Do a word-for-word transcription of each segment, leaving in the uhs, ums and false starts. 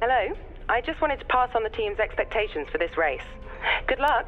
Hello. I just wanted to pass on the team's expectations for this race. Good luck.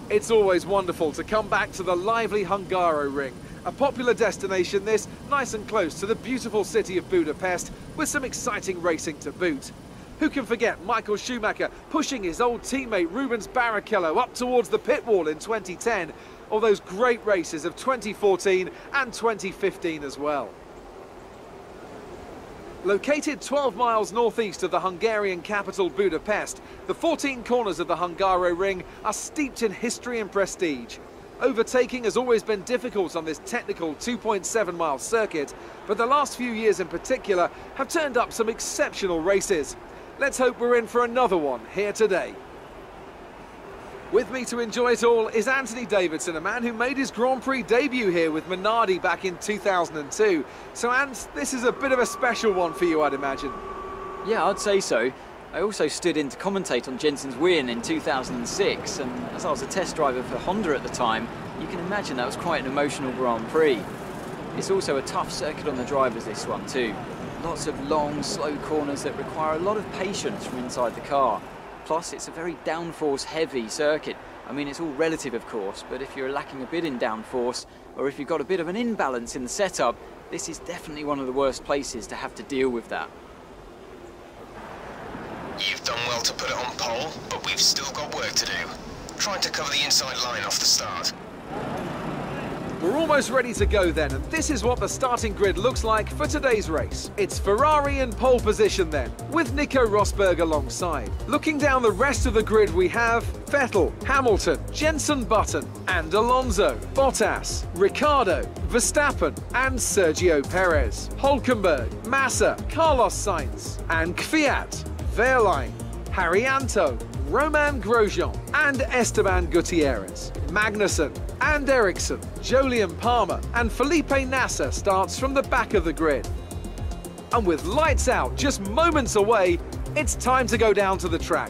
It's always wonderful to come back to the lively Hungaroring. A popular destination this, nice and close to the beautiful city of Budapest, with some exciting racing to boot. Who can forget Michael Schumacher pushing his old teammate Rubens Barrichello up towards the pit wall in twenty ten, or those great races of twenty fourteen and twenty fifteen as well. Located twelve miles northeast of the Hungarian capital Budapest, the fourteen corners of the Hungaroring are steeped in history and prestige. Overtaking has always been difficult on this technical two point seven mile circuit, but the last few years in particular have turned up some exceptional races. Let's hope we're in for another one here today. With me to enjoy it all is Anthony Davidson, a man who made his Grand Prix debut here with Minardi back in two thousand two. So, Ant, this is a bit of a special one for you, I'd imagine. Yeah, I'd say so. I also stood in to commentate on Jensen's win in two thousand six, and as I was a test driver for Honda at the time, you can imagine that was quite an emotional Grand Prix. It's also a tough circuit on the drivers, this one too. Lots of long, slow corners that require a lot of patience from inside the car. Plus, it's a very downforce-heavy circuit. I mean, it's all relative, of course, but if you're lacking a bit in downforce, or if you've got a bit of an imbalance in the setup, this is definitely one of the worst places to have to deal with that. You've done well to put it on pole, but we've still got work to do. Trying to cover the inside line off the start. We're almost ready to go then, and this is what the starting grid looks like for today's race. It's Ferrari in pole position then, with Nico Rosberg alongside. Looking down the rest of the grid, we have Vettel, Hamilton, Jenson Button, and Alonso, Bottas, Ricciardo, Verstappen, and Sergio Perez, Hülkenberg, Massa, Carlos Sainz, and Kvyat, Wehrlein, Haryanto, Romain Grosjean, and Esteban Gutierrez, Magnussen, and Ericsson, Jolyon Palmer, and Felipe Nasser starts from the back of the grid. And with lights out just moments away, it's time to go down to the track.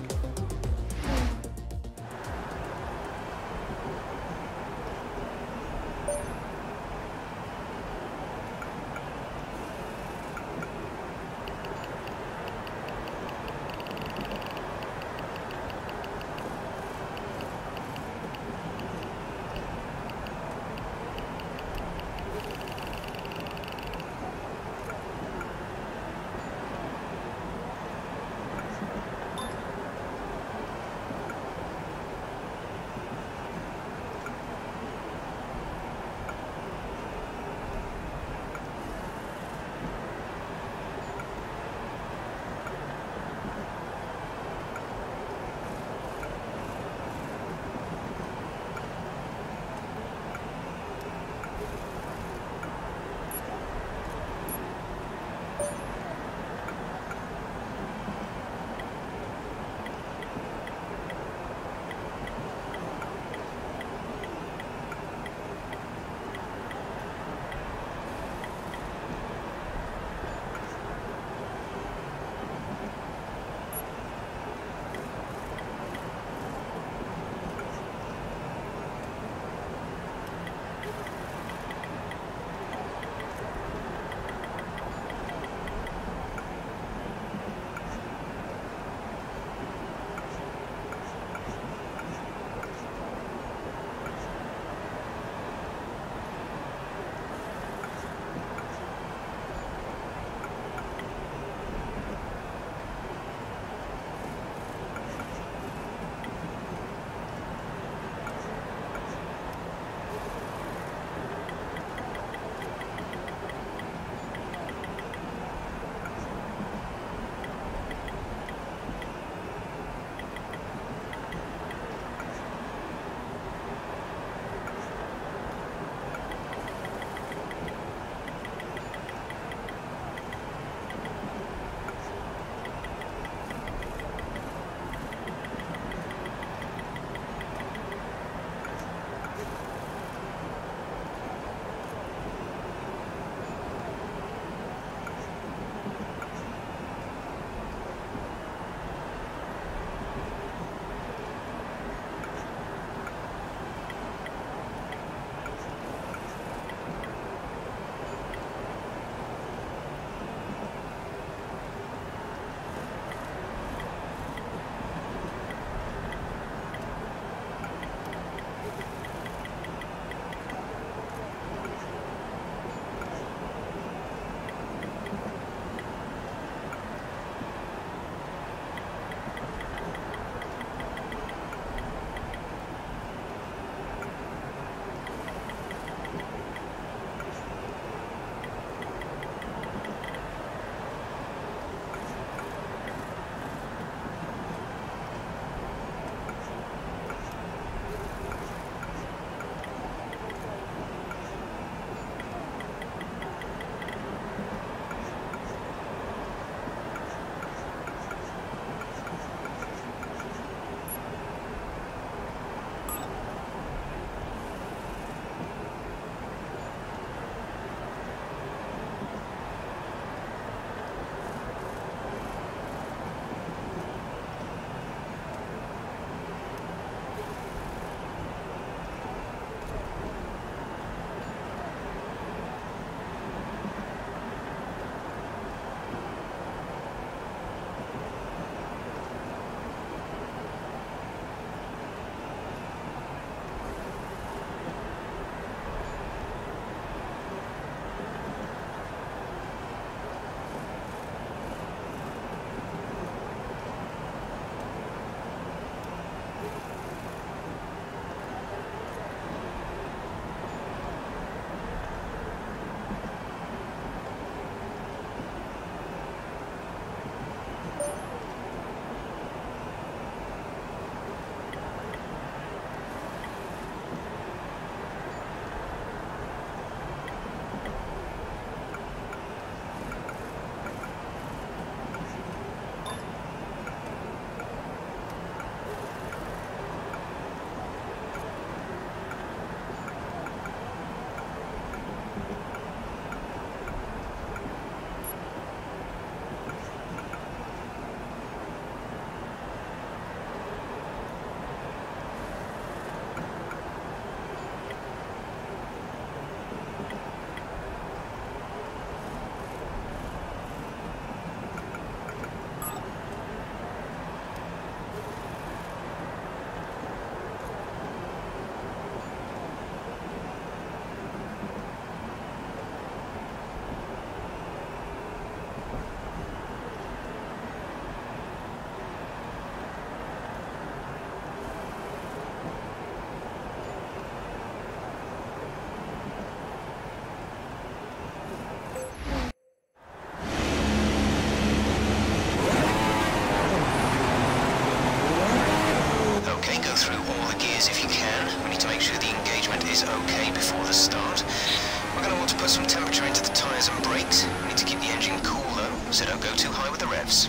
gears if you can. We need to make sure the engagement is okay before the start. We're going to want to put some temperature into the tyres and brakes. We need to keep the engine cool though, so don't go too high with the revs.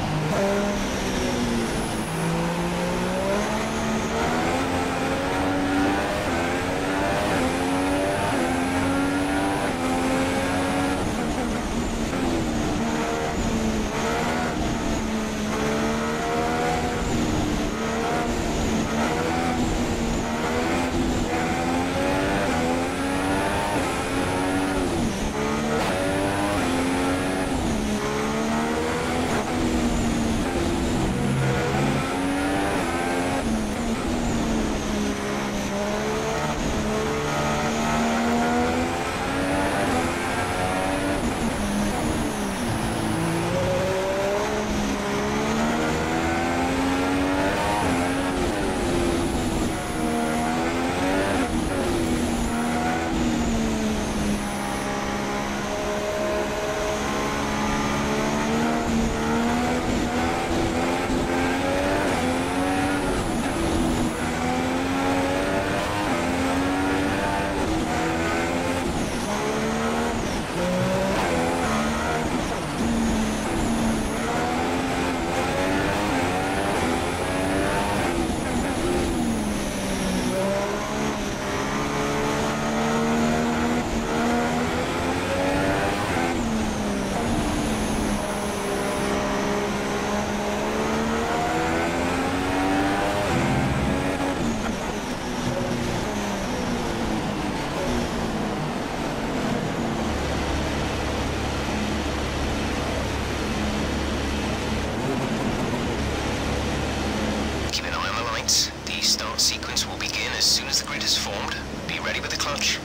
The start sequence will begin as soon as the grid is formed. Be ready with the clutch.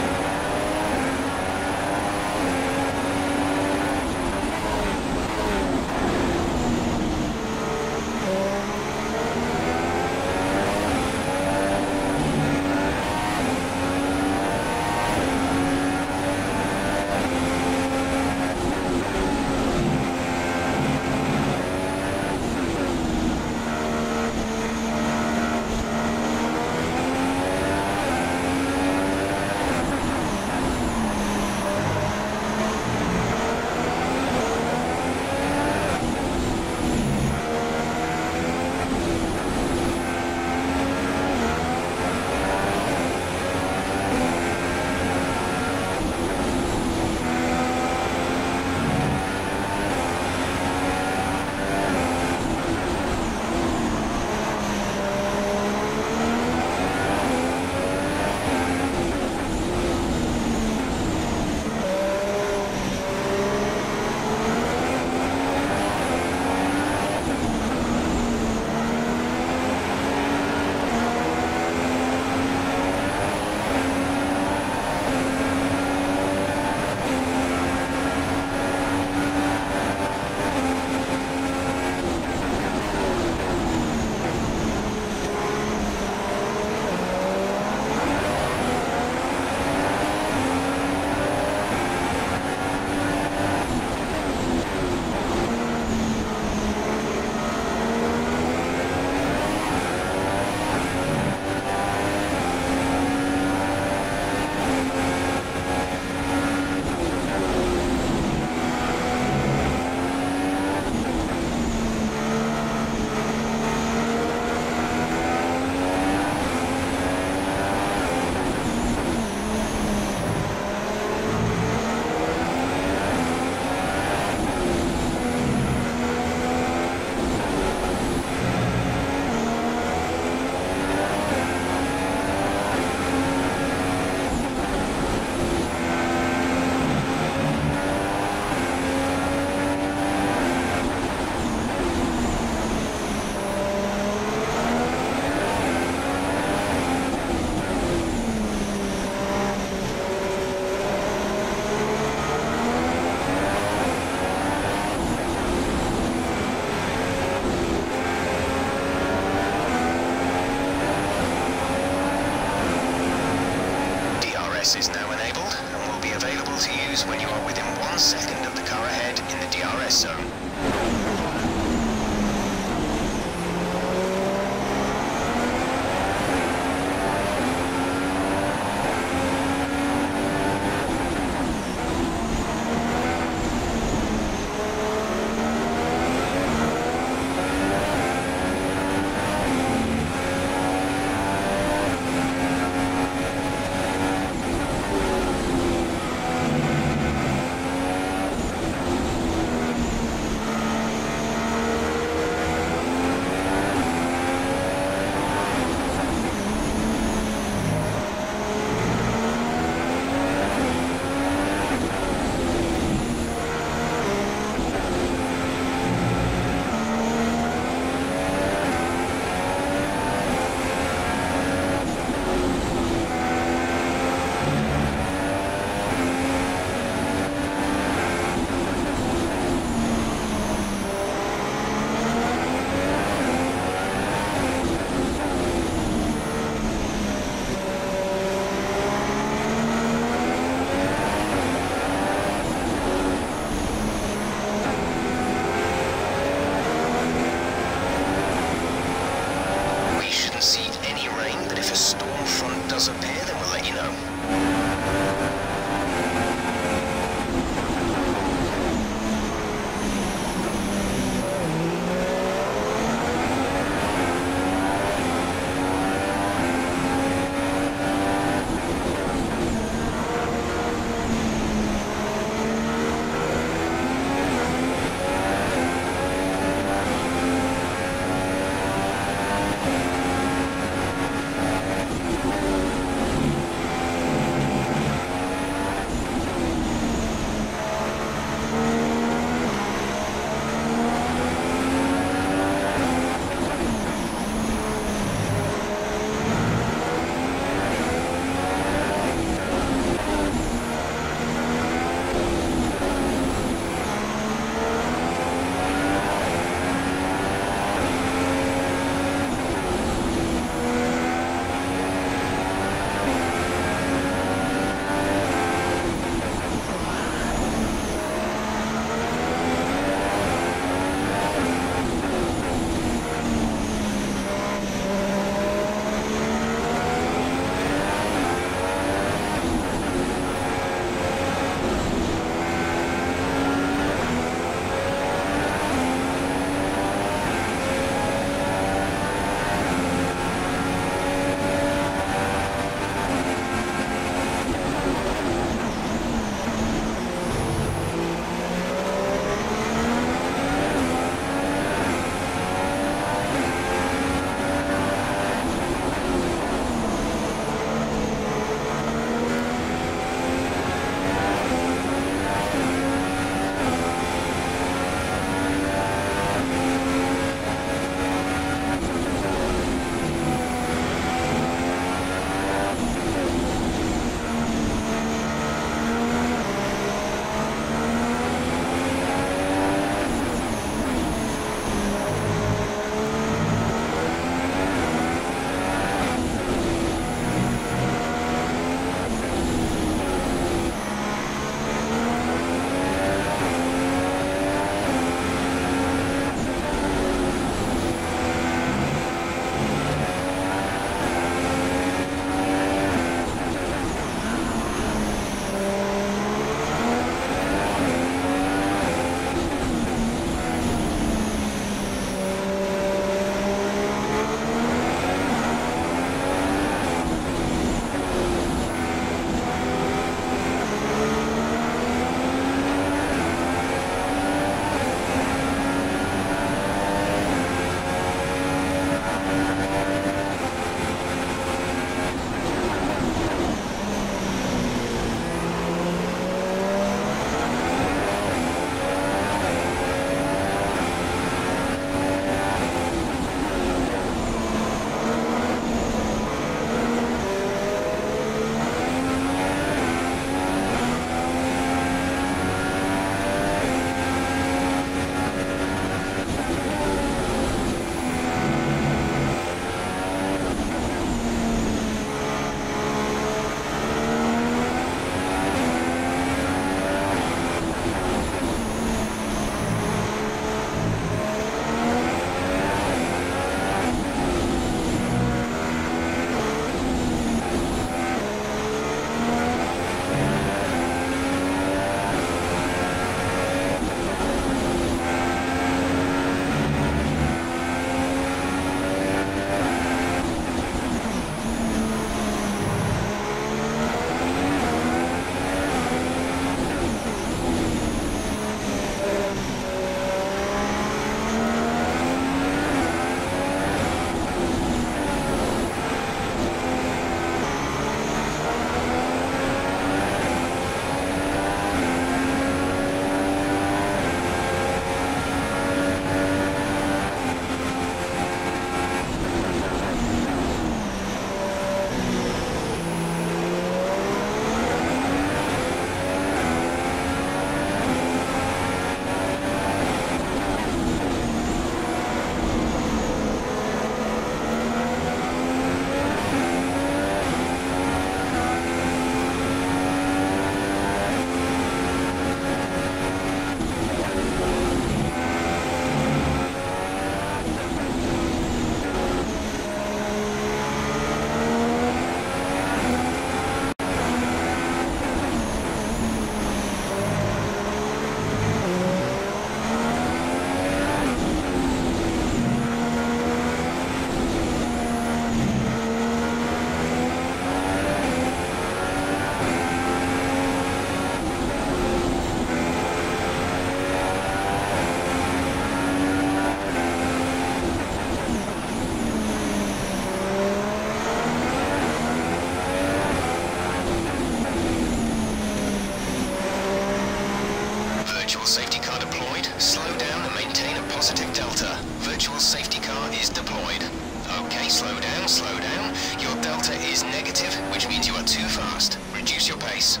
car is deployed. Okay, slow down, slow down. Your delta is negative, which means you are too fast. Reduce your pace.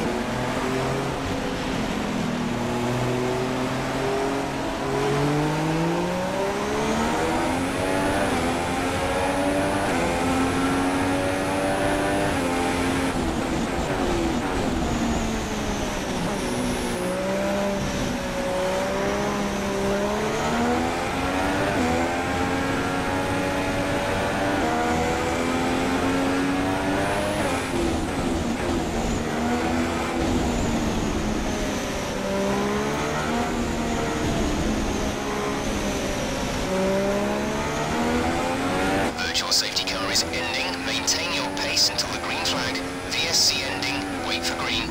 Safety car is ending. Maintain your pace until the green flag. V S C ending. Wait for green.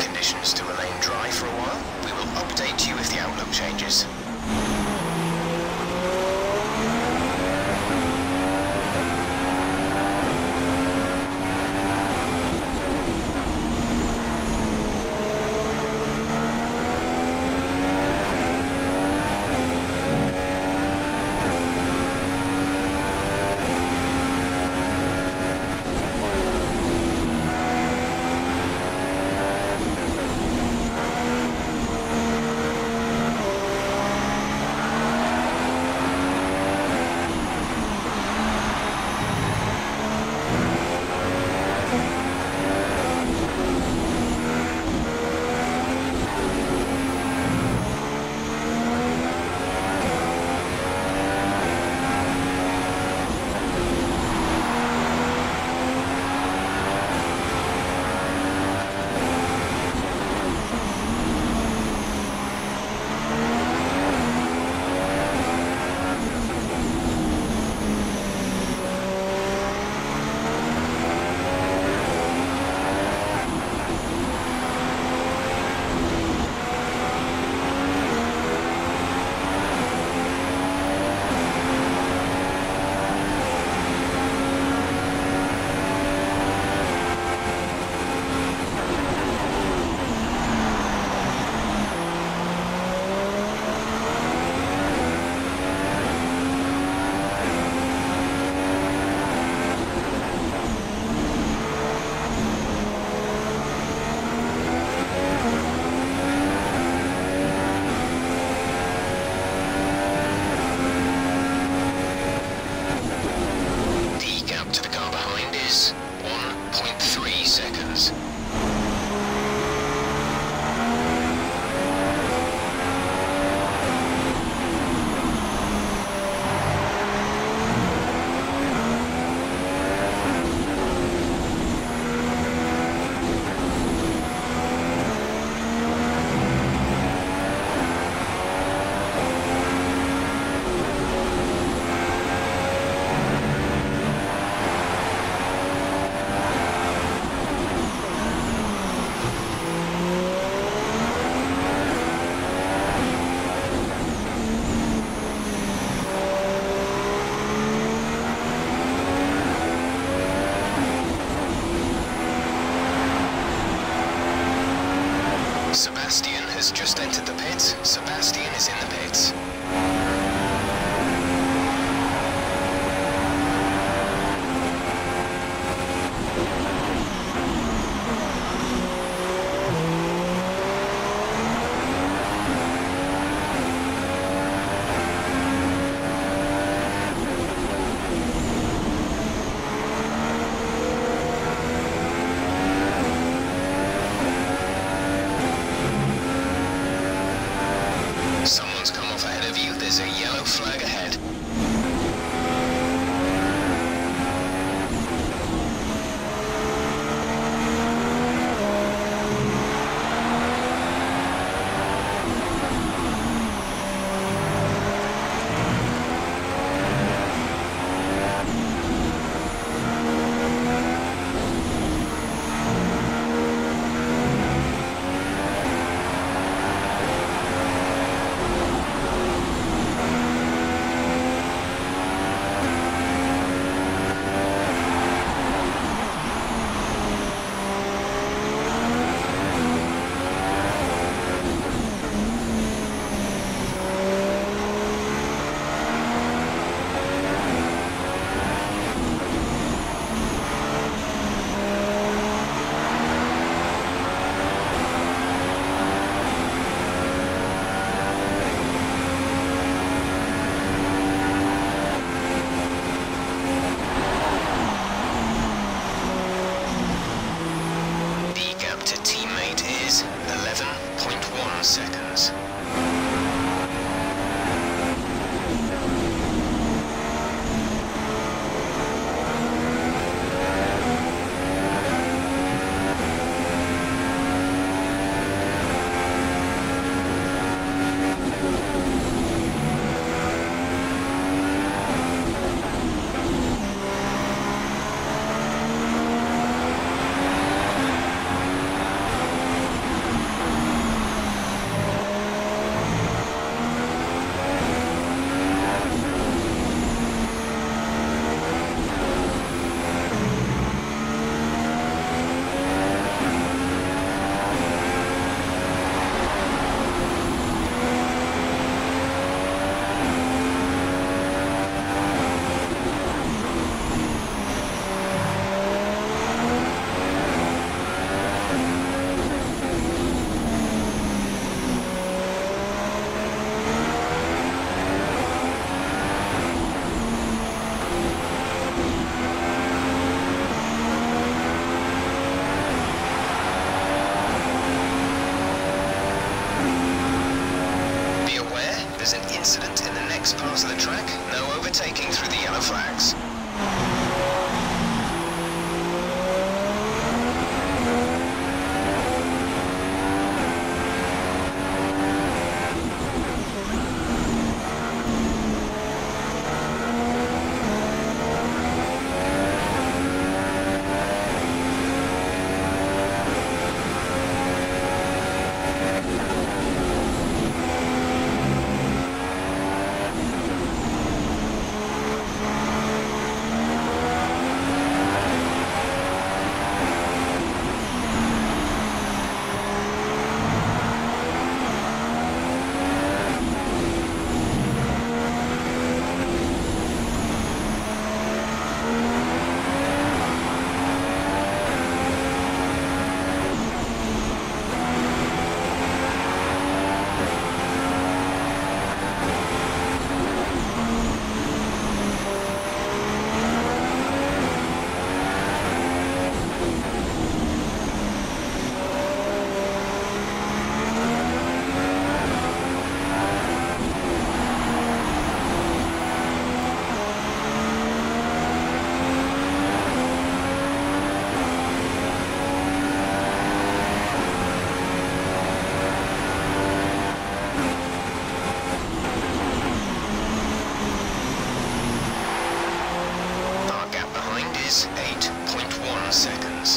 conditions to remain dry for a while. We will update you if the outlook changes. Sebastian has just entered the pits. Sebastian is in the pits. Someone's come off ahead of you. There's a yellow flag ahead. eleven point one seconds. overtaking through the yellow flags. eight point one seconds.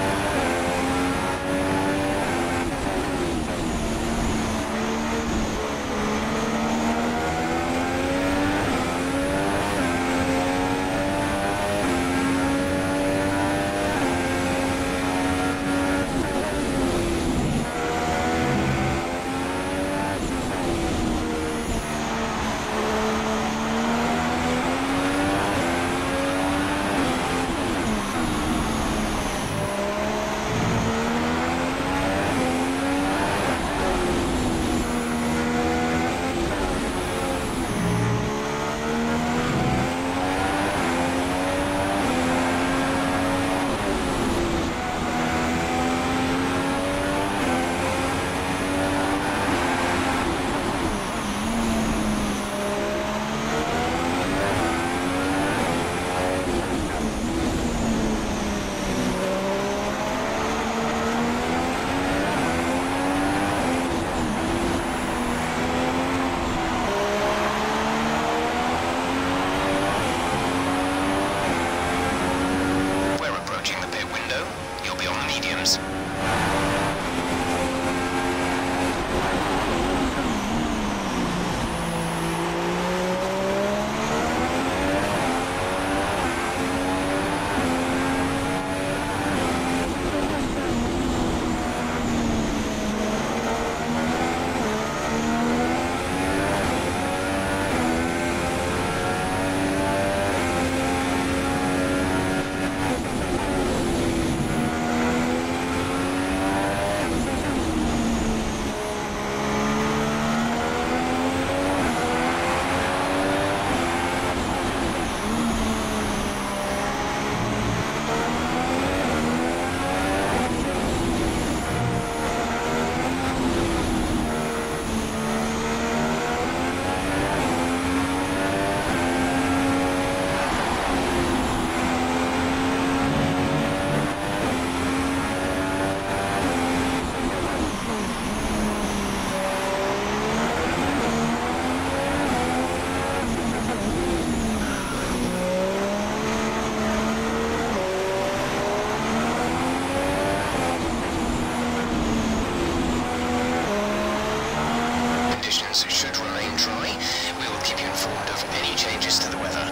Should remain dry. We will keep you informed of any changes to the weather.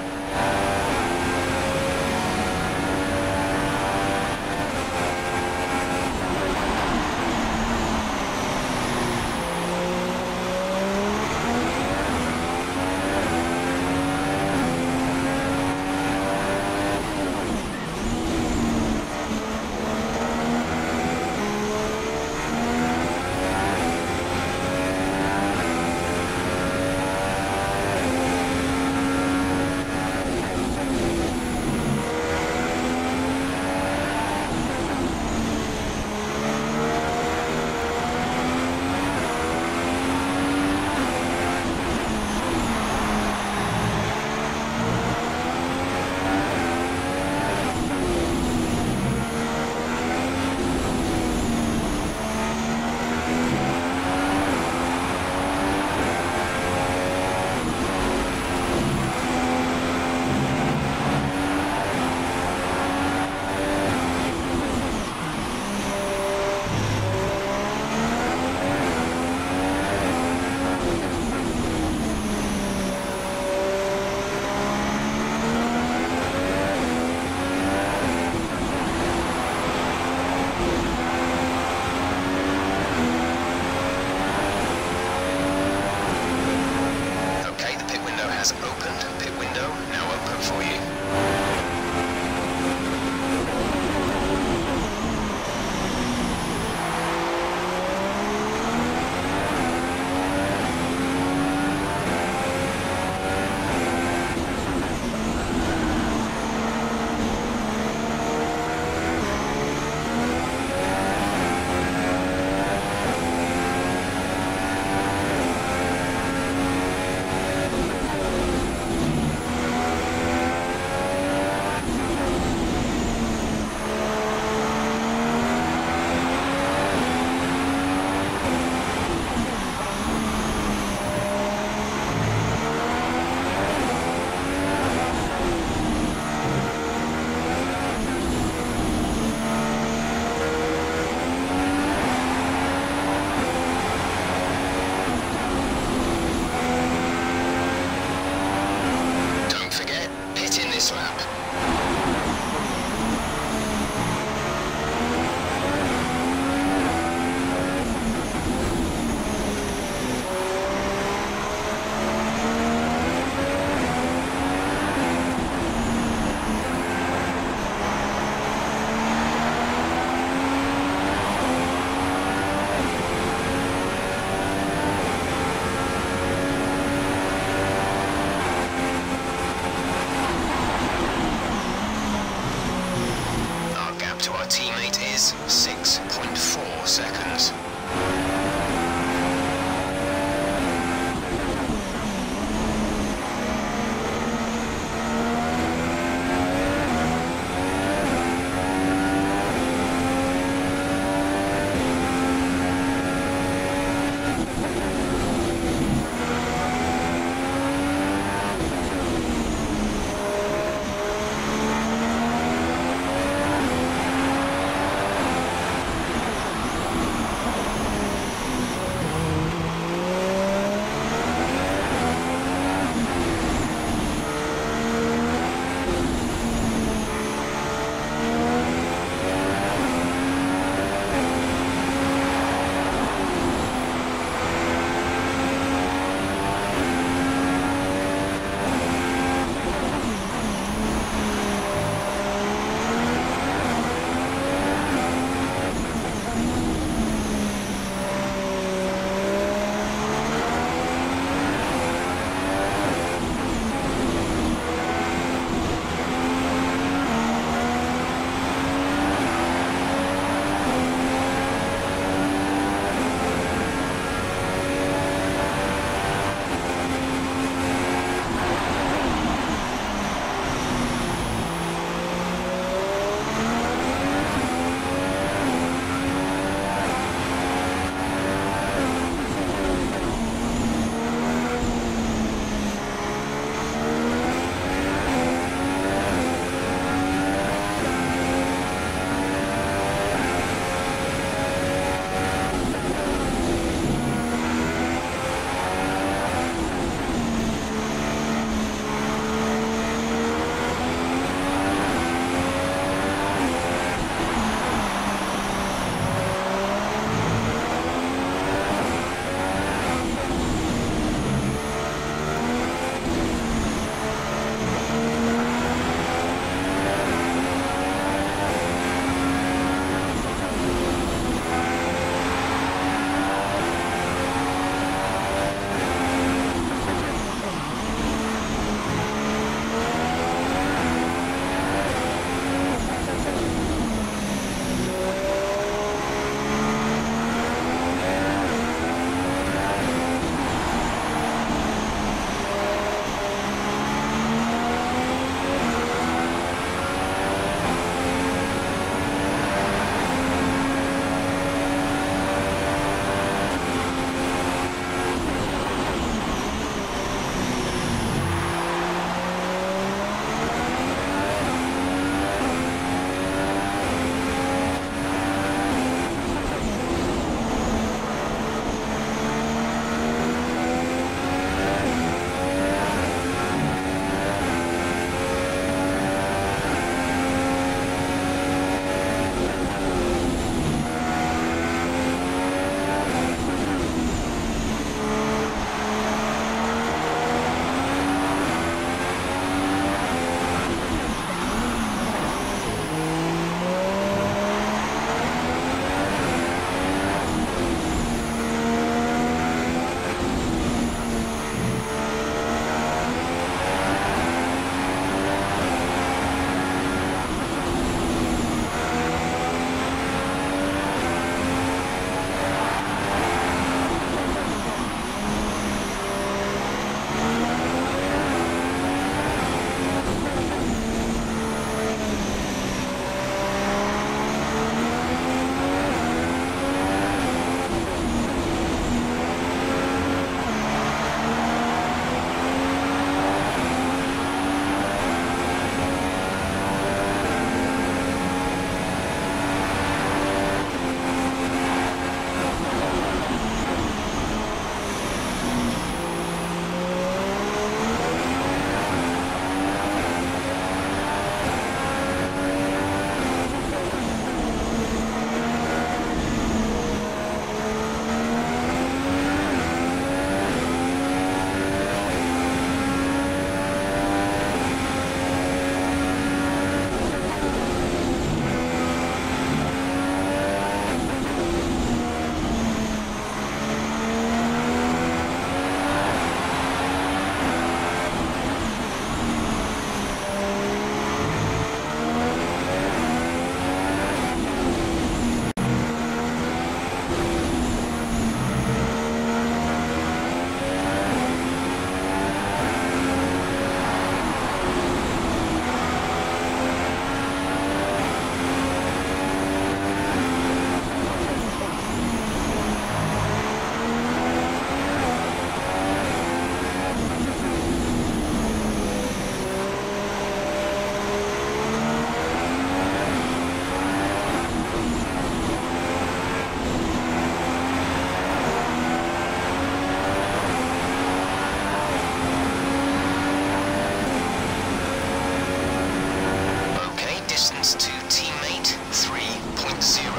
six point four seconds.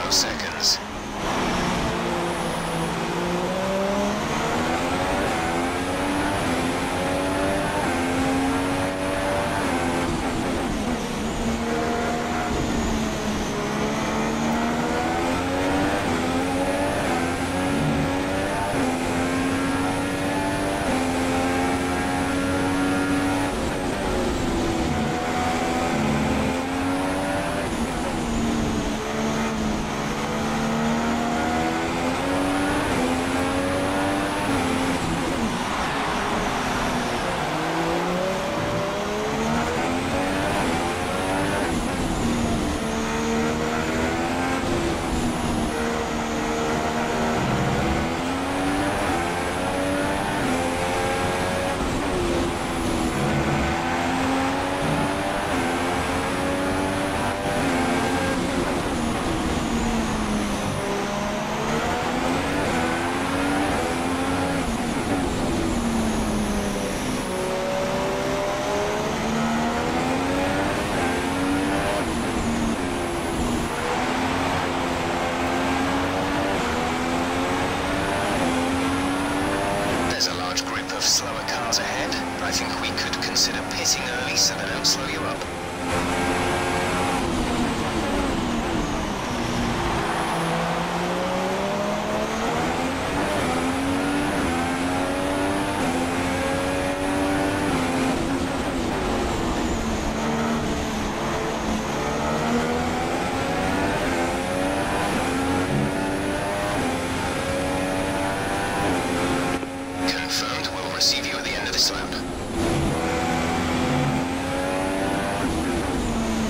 seconds. Slower cars ahead. I think we could consider pitting early so they don't slow you up. Receive you at the end of this lap.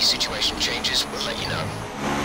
situation changes, we'll let you know.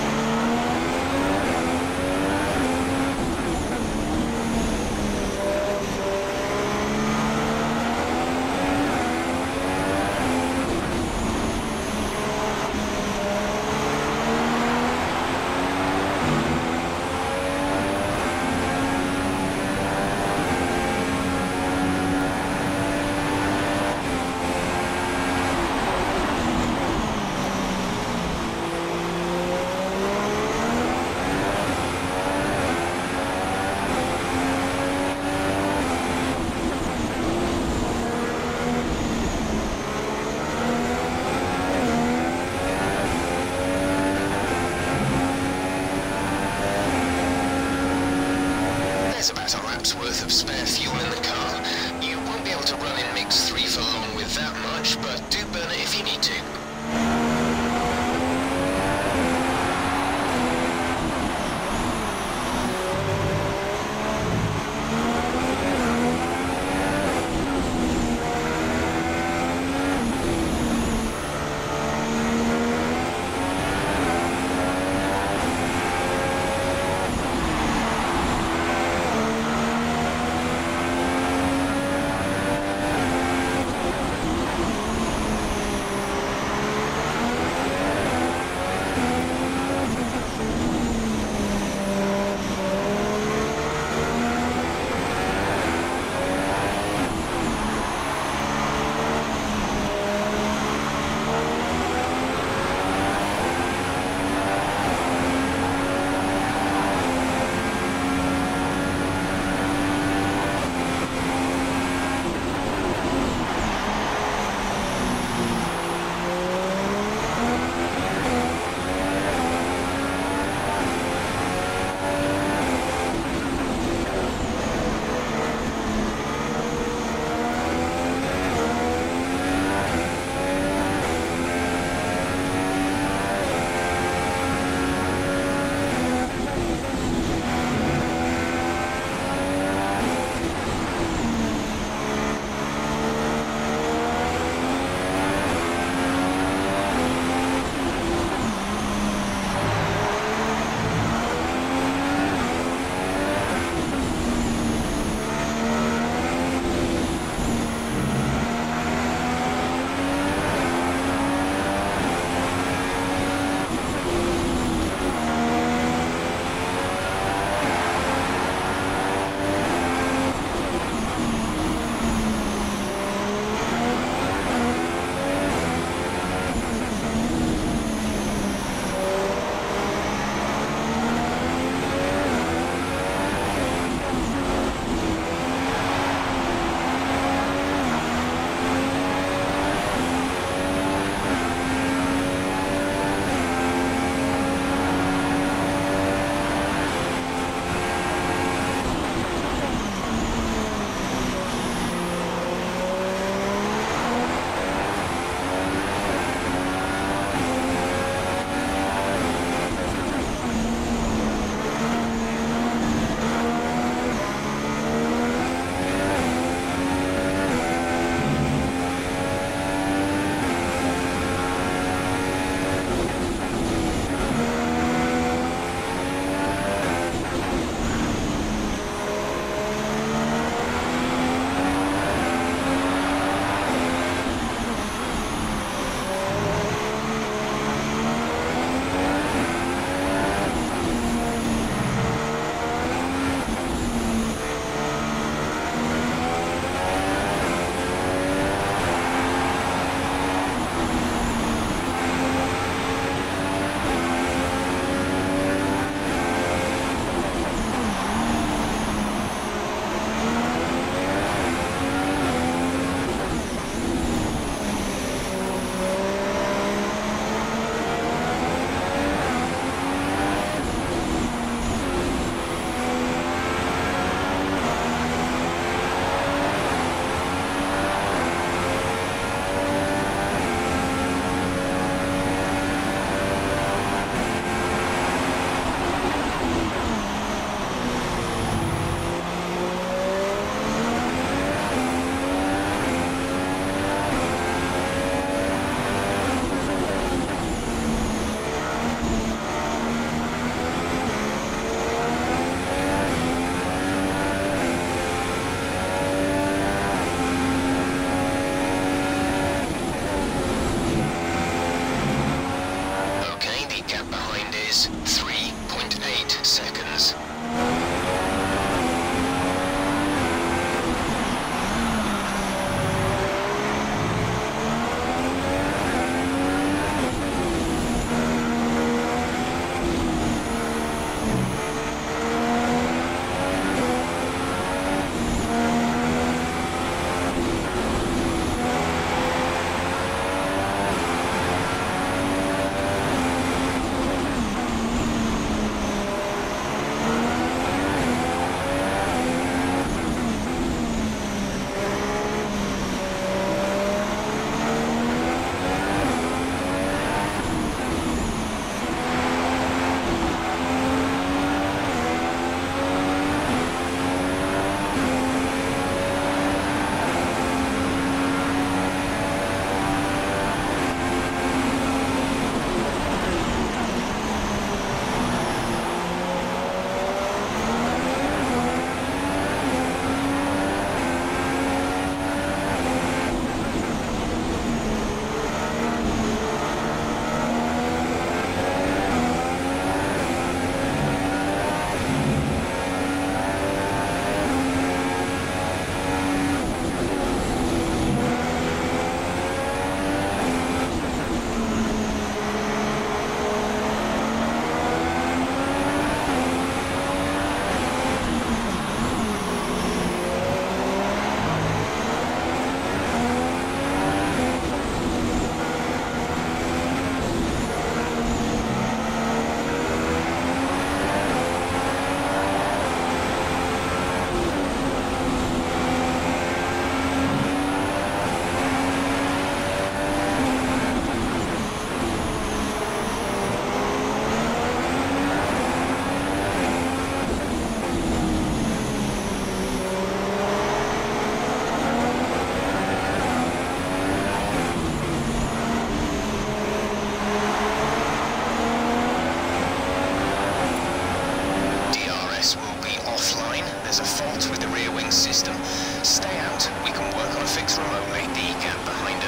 There's about a lap's worth of spare fuel in the car. You won't be able to run in mix three for long with that much, but do burn it if you need to.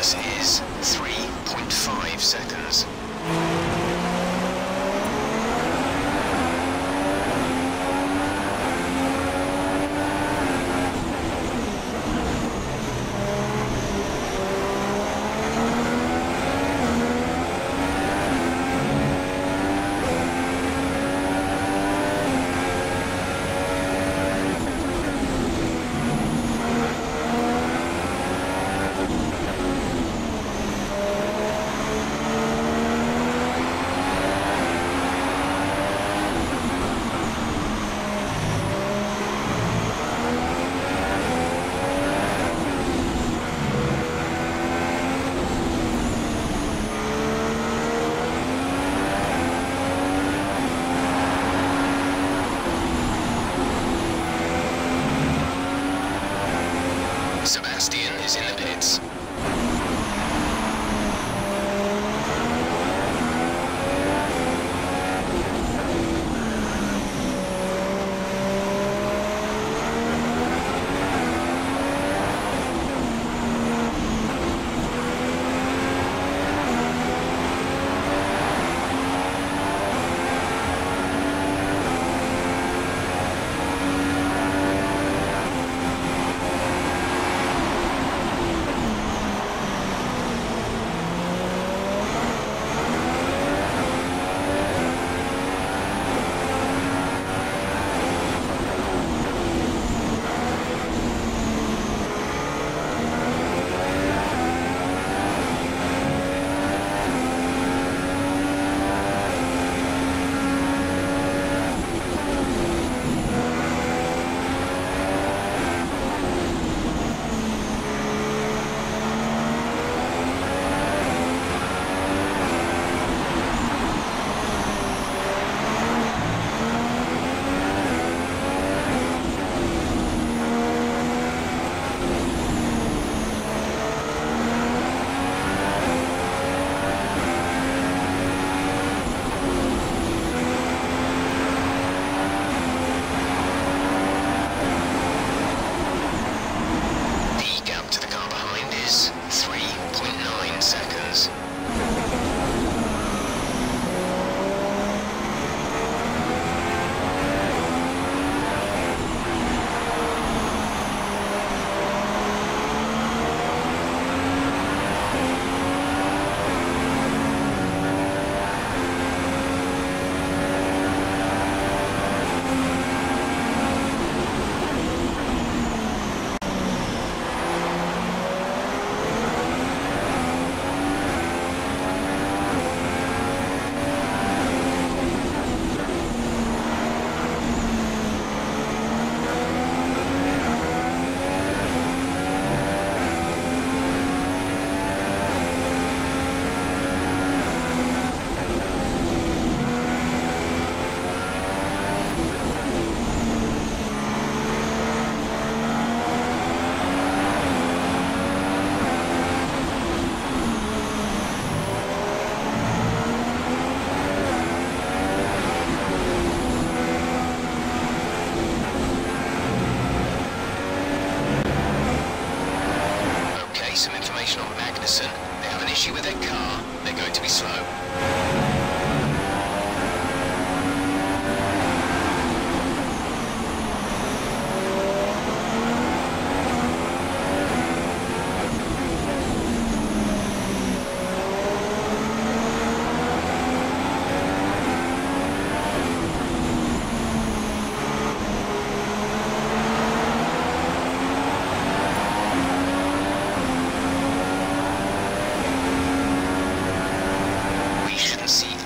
bonus is three point five seconds. Sebastian is in the pits. Magnussen. They have an issue with their car. They're going to be slow. See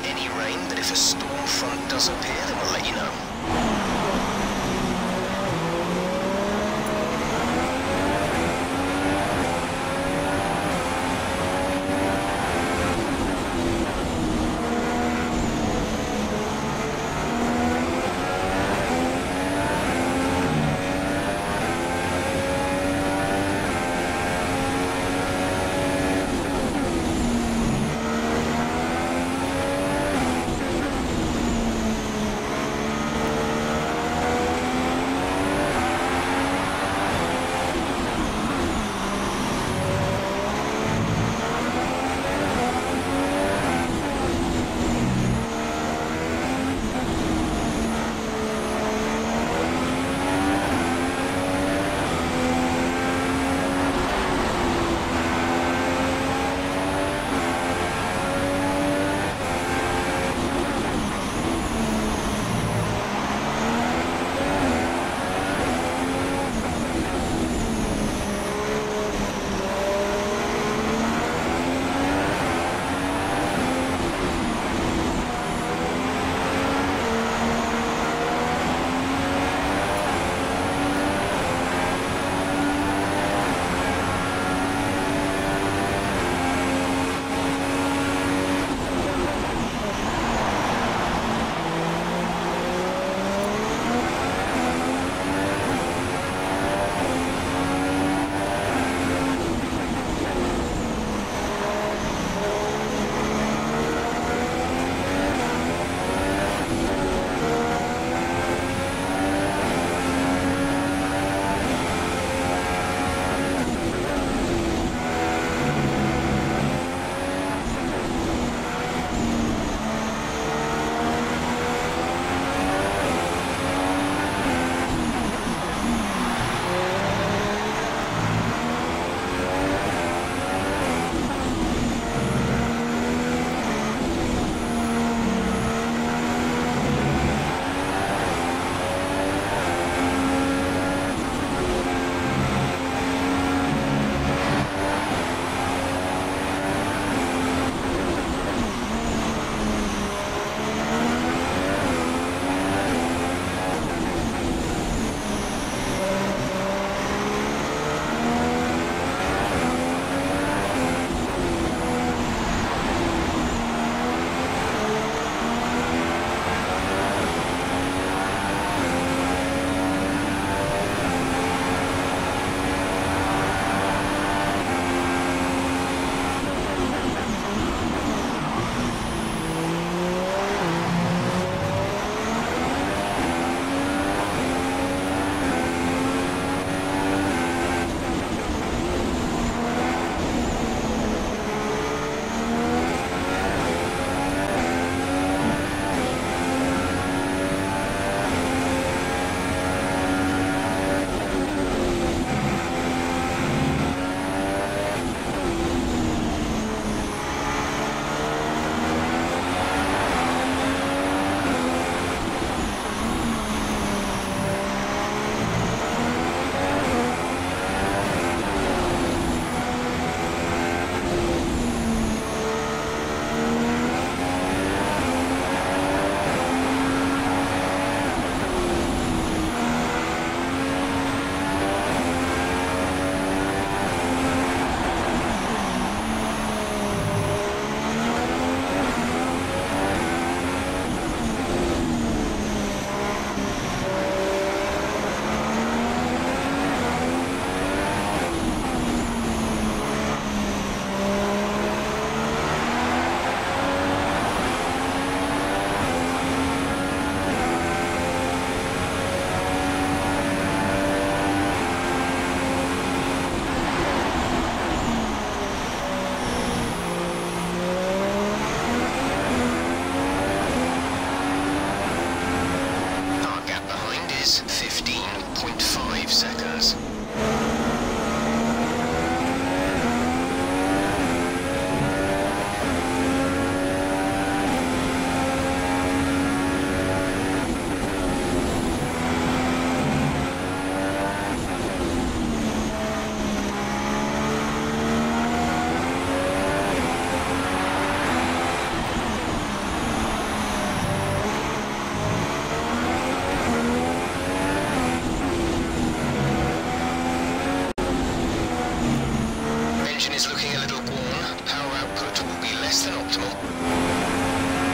engine is looking a little worn. Power output will be less than optimal.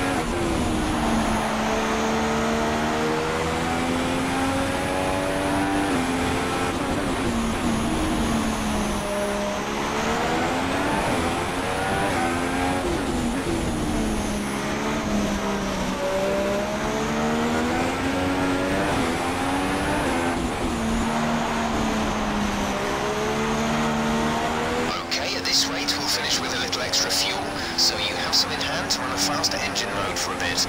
This rate will finish with a little extra fuel, so you have some in hand to run a faster engine mode for a bit.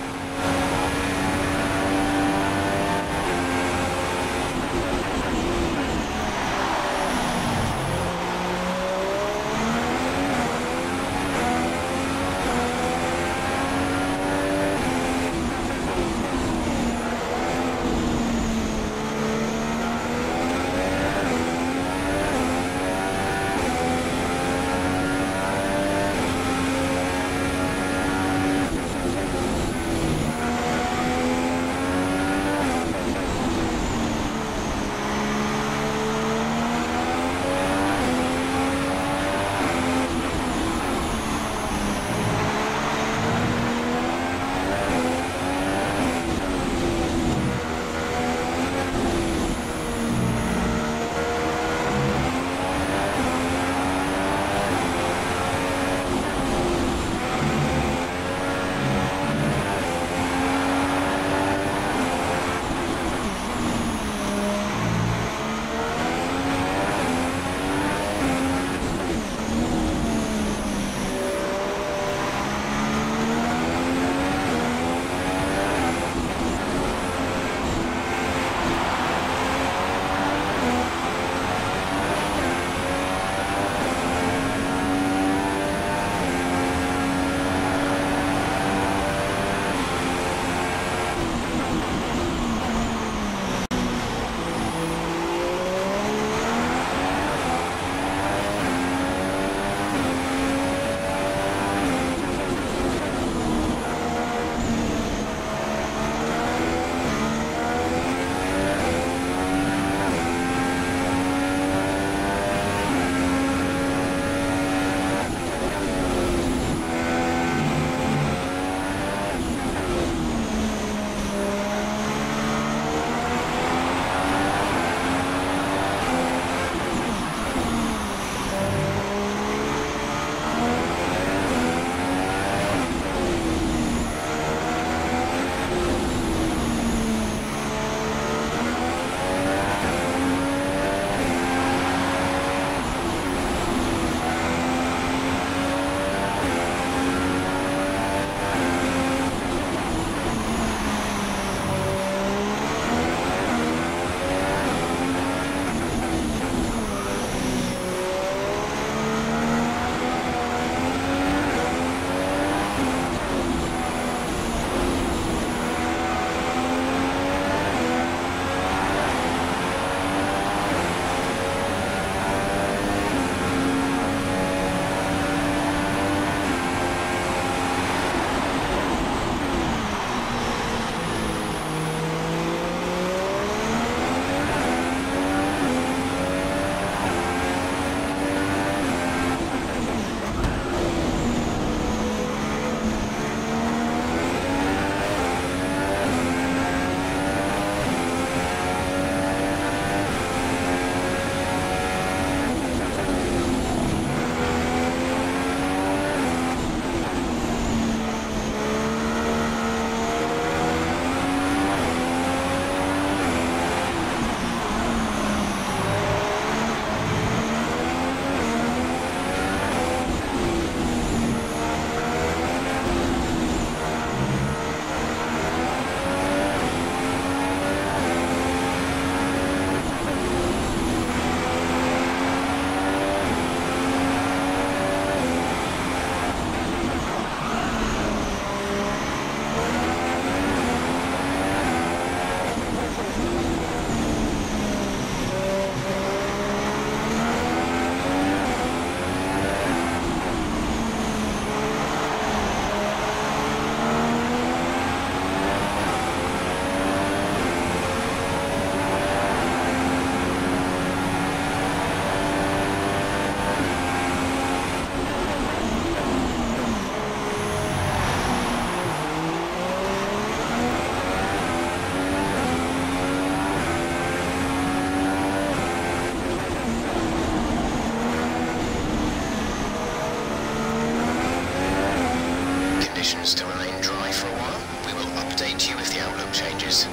conditions to remain dry for a while. We will update you if the outlook changes.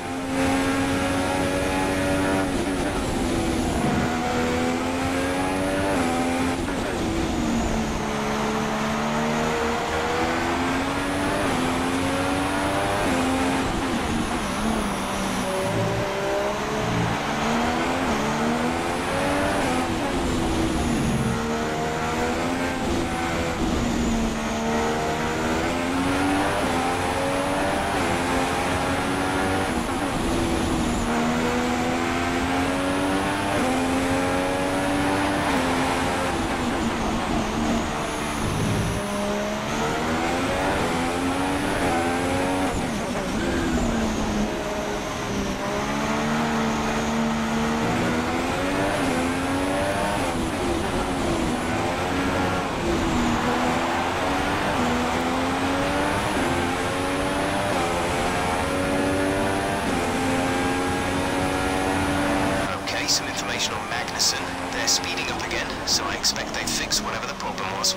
Some information on Magnussen. They're speeding up again, so I expect they've fixed whatever the problem was.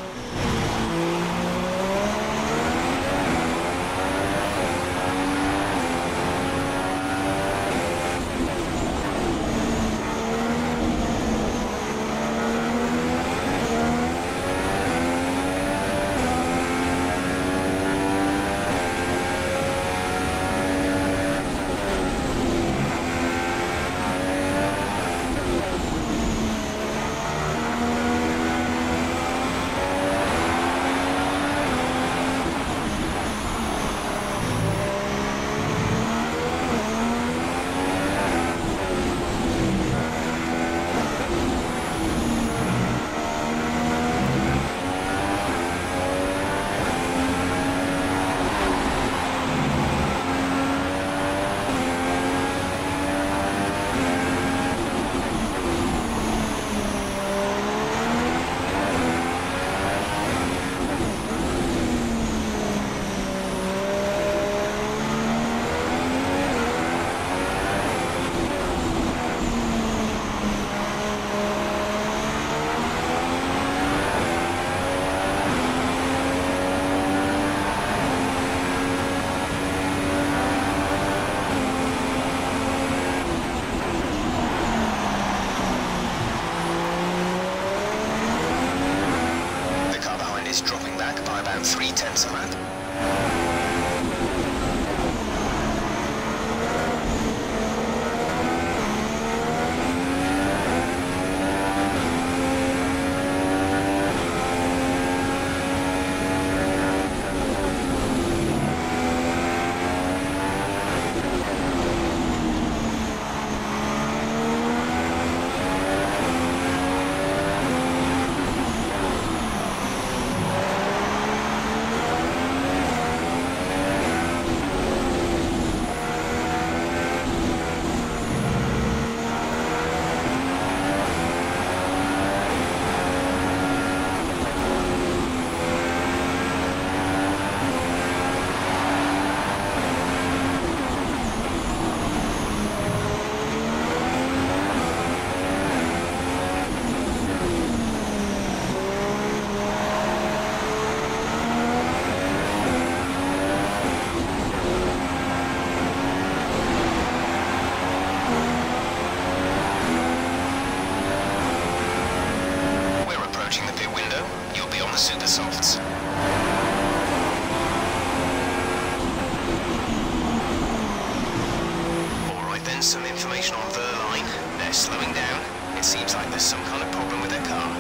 Dropping back by about three tenths a lap. Super Softs. Alright then, some information on Verline. They're slowing down. It seems like there's some kind of problem with their car.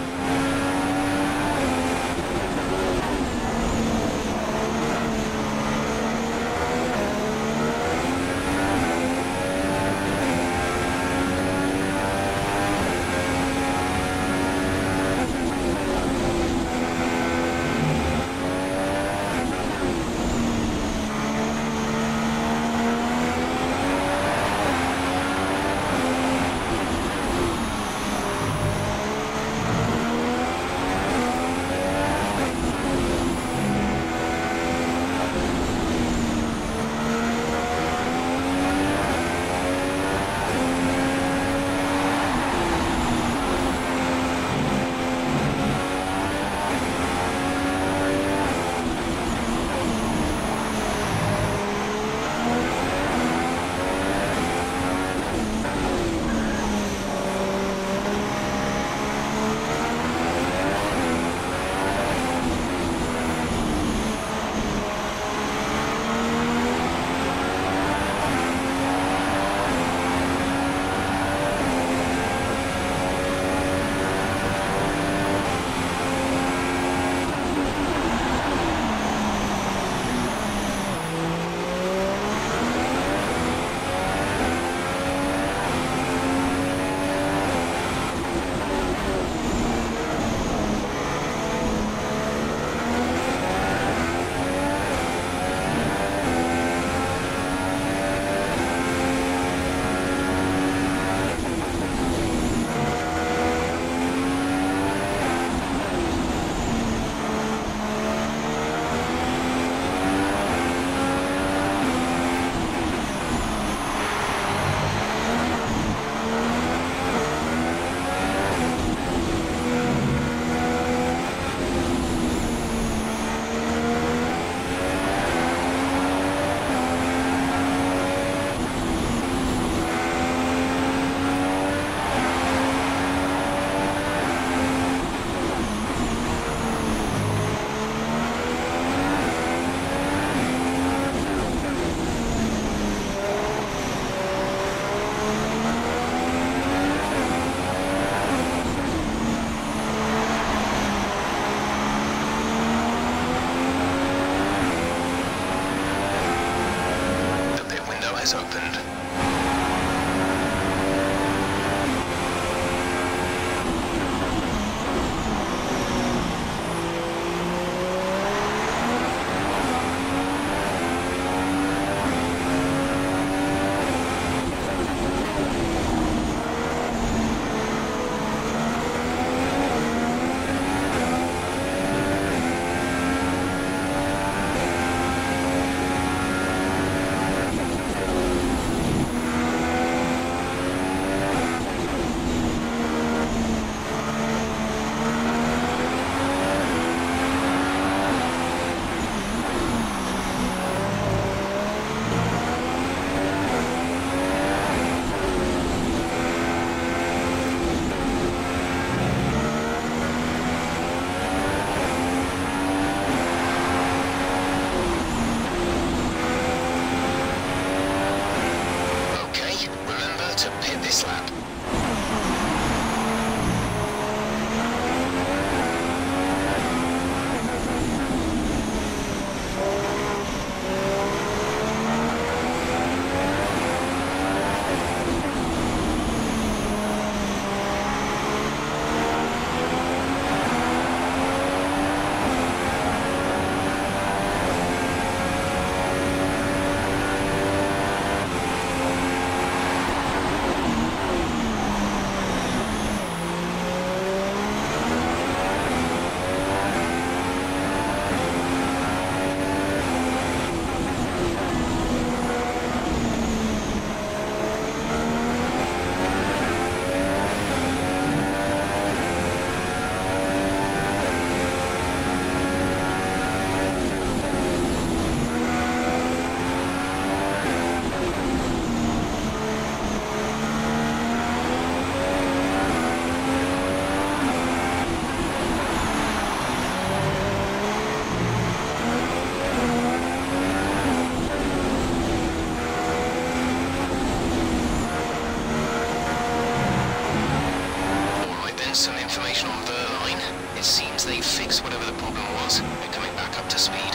tyres. They're coming back up to speed.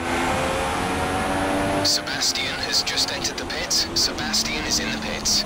Sebastian has just entered the pits. Sebastian is in the pits.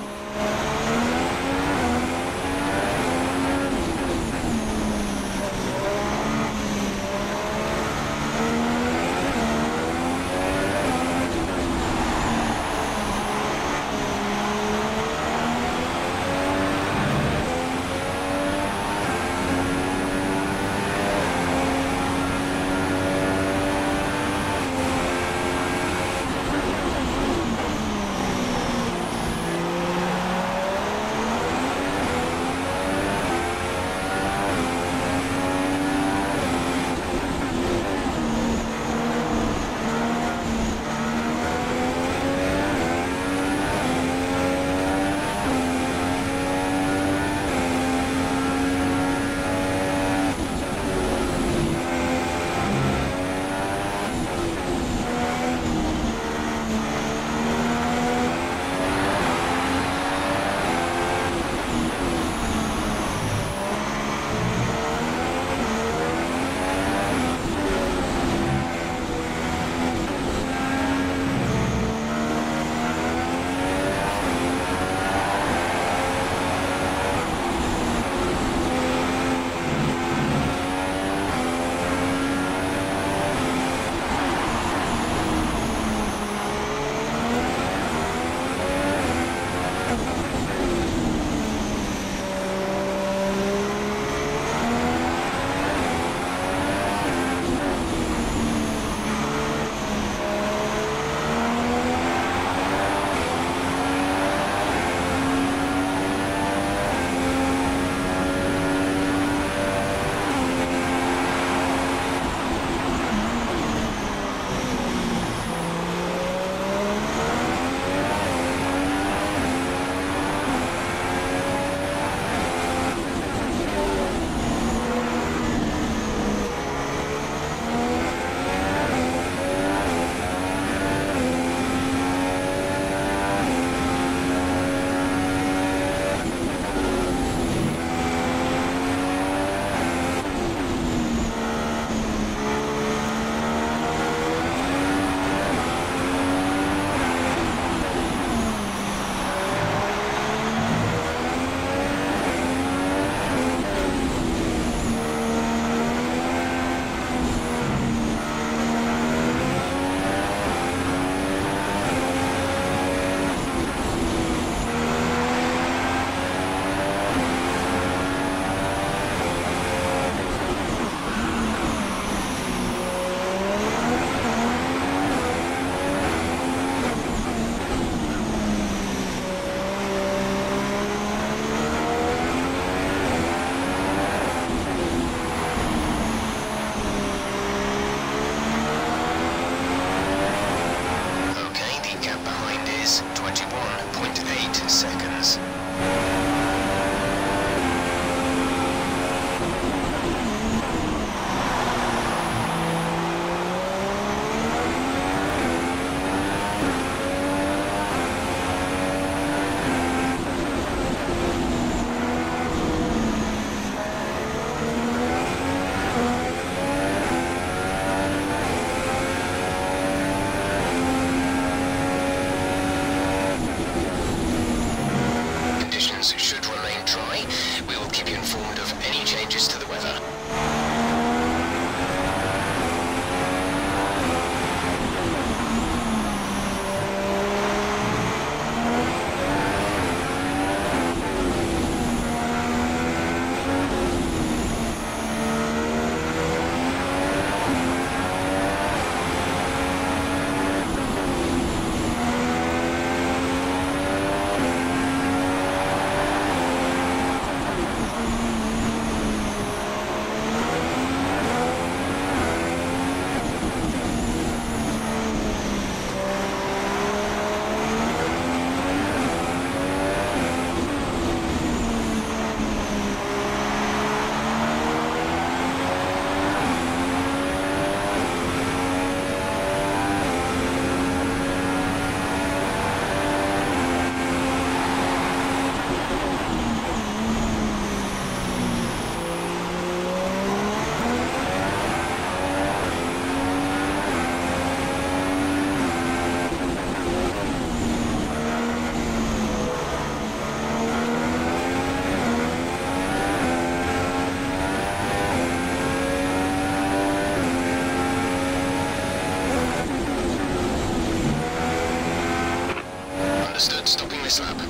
Understood. Stopping this lap.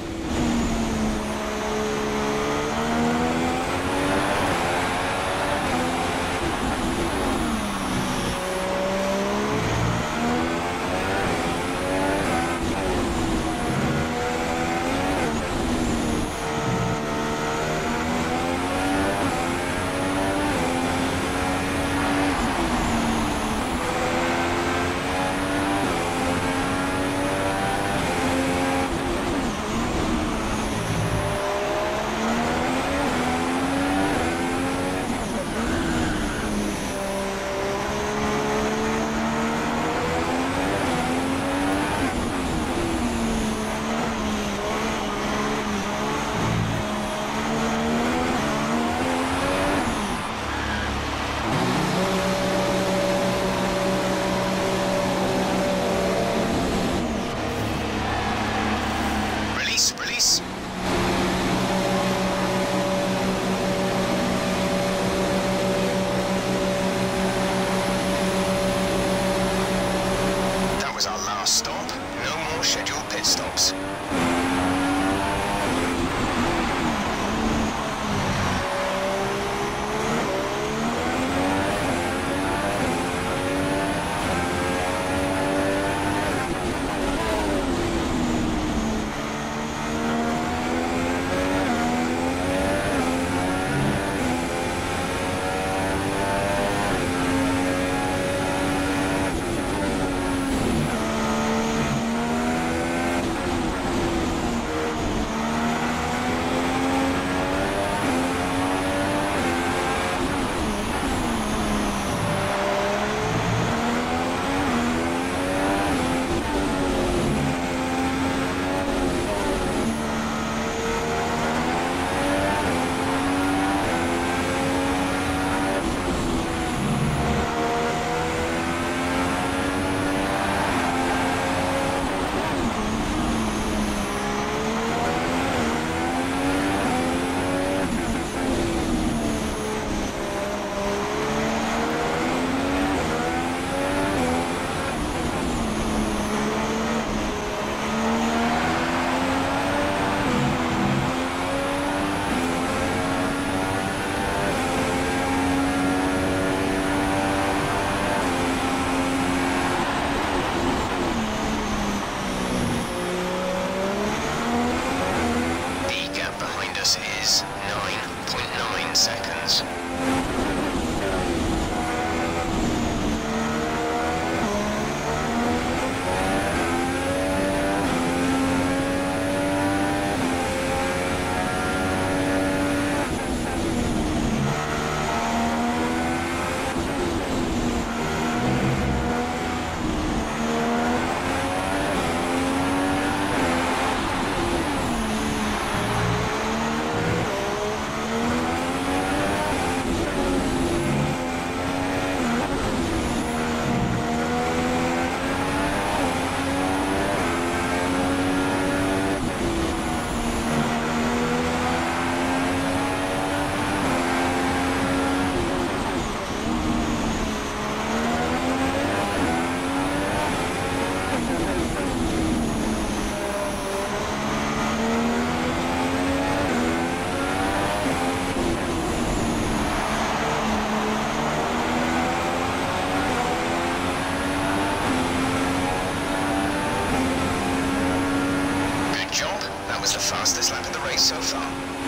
Release. That was our last stop. No more scheduled pit stops. Is nine point nine seconds. That was the fastest lap of the race so far.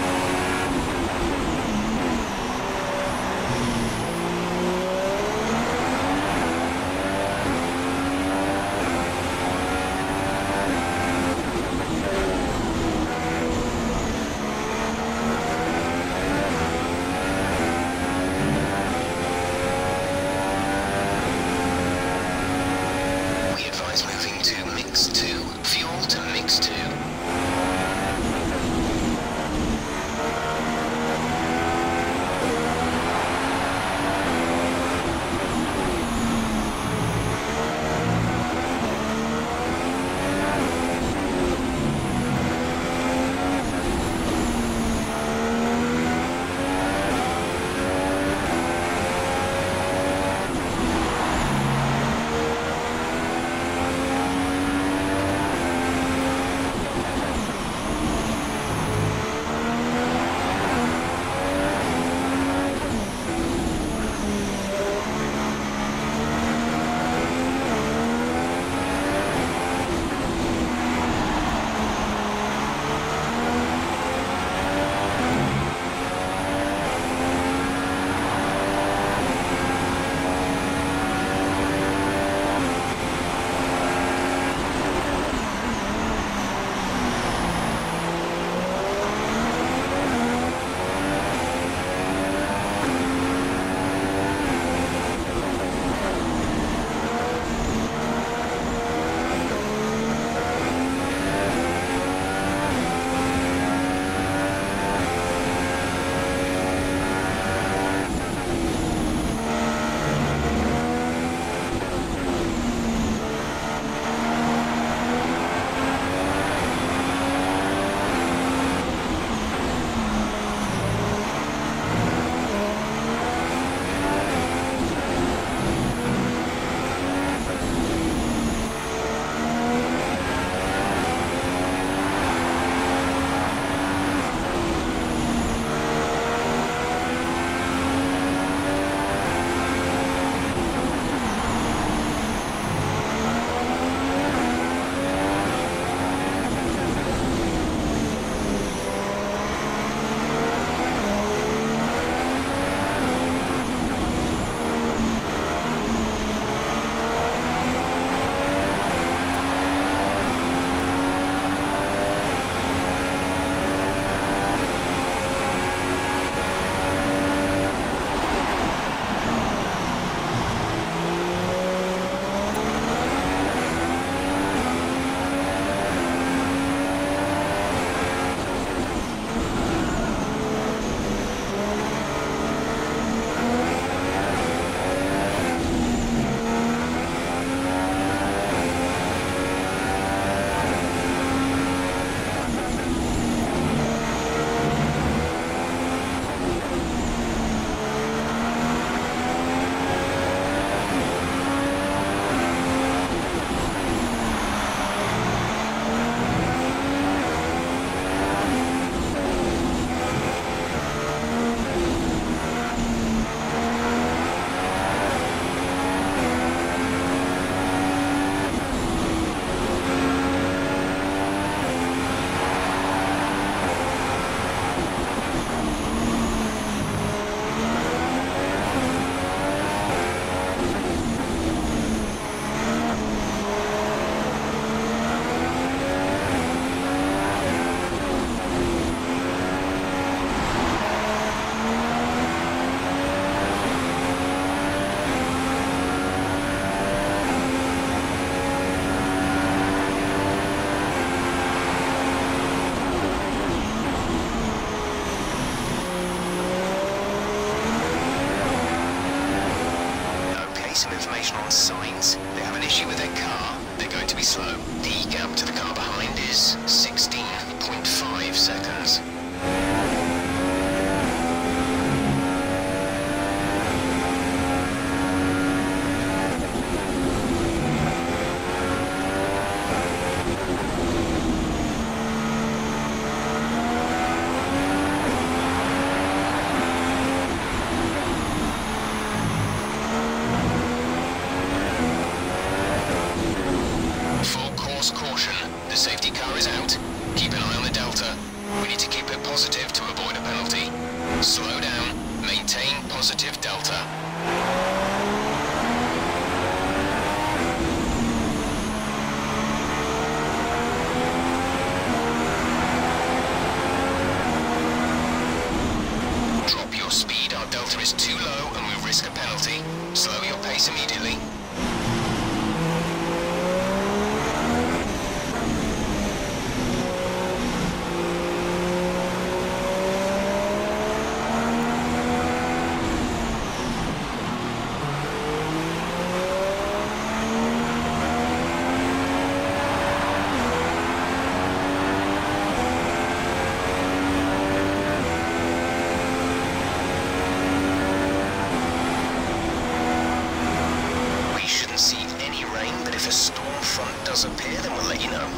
We advise moving to mix two, fuel to mix two. some information on signs. They have an issue with their car. They're going to be slow. The gap to the car behind is sixteen point five seconds. Caution, the safety car is out. Keep an eye on the Delta. We need to keep it positive to avoid a penalty. Slow down, maintain positive Delta. Drop your speed, our Delta is too low and we risk a penalty. Slow your pace immediately. If a storm front does appear, then we'll let you know.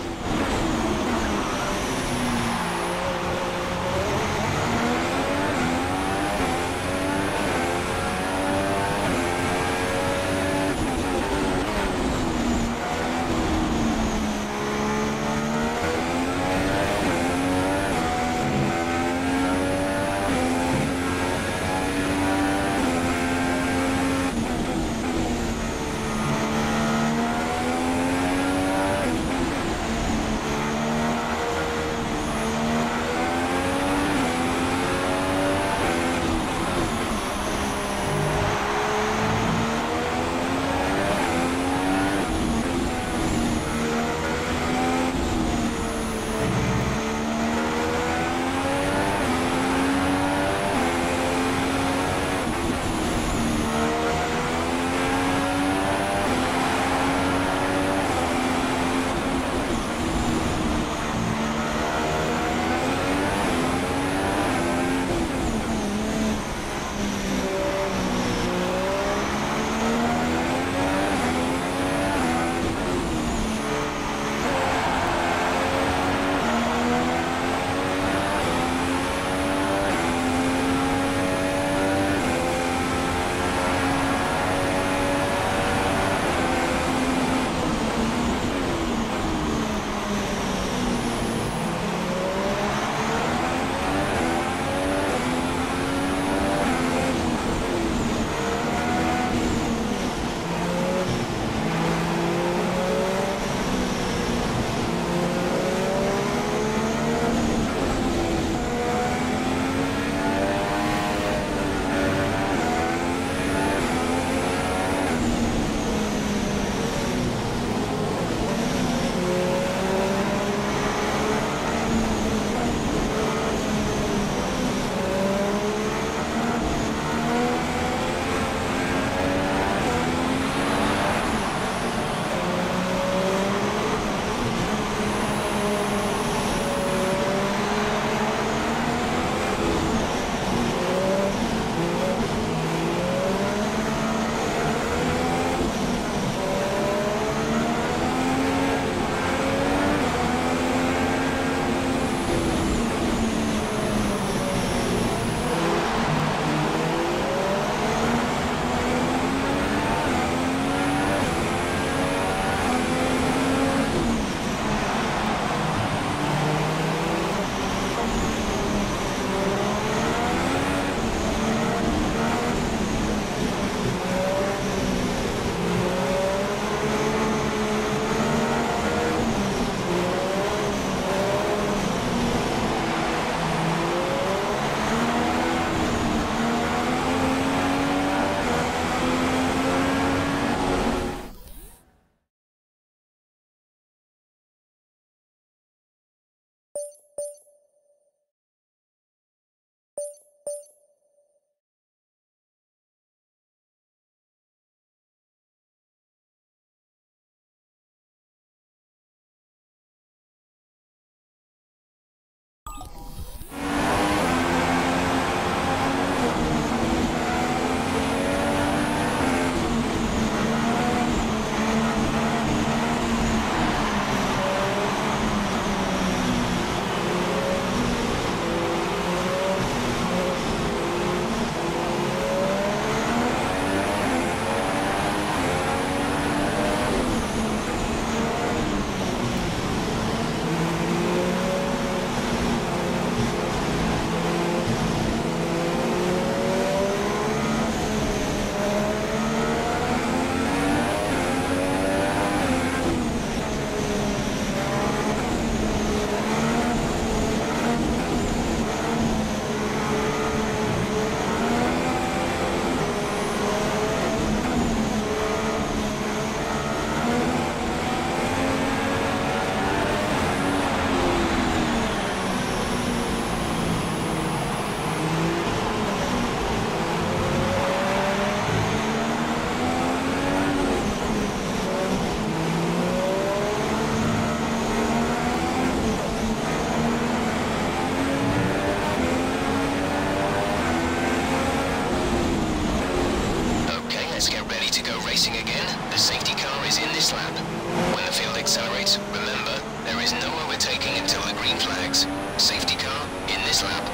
go racing again. The safety car is in this lap. When the field accelerates, remember, there is no overtaking until the green flags. Safety car in this lap.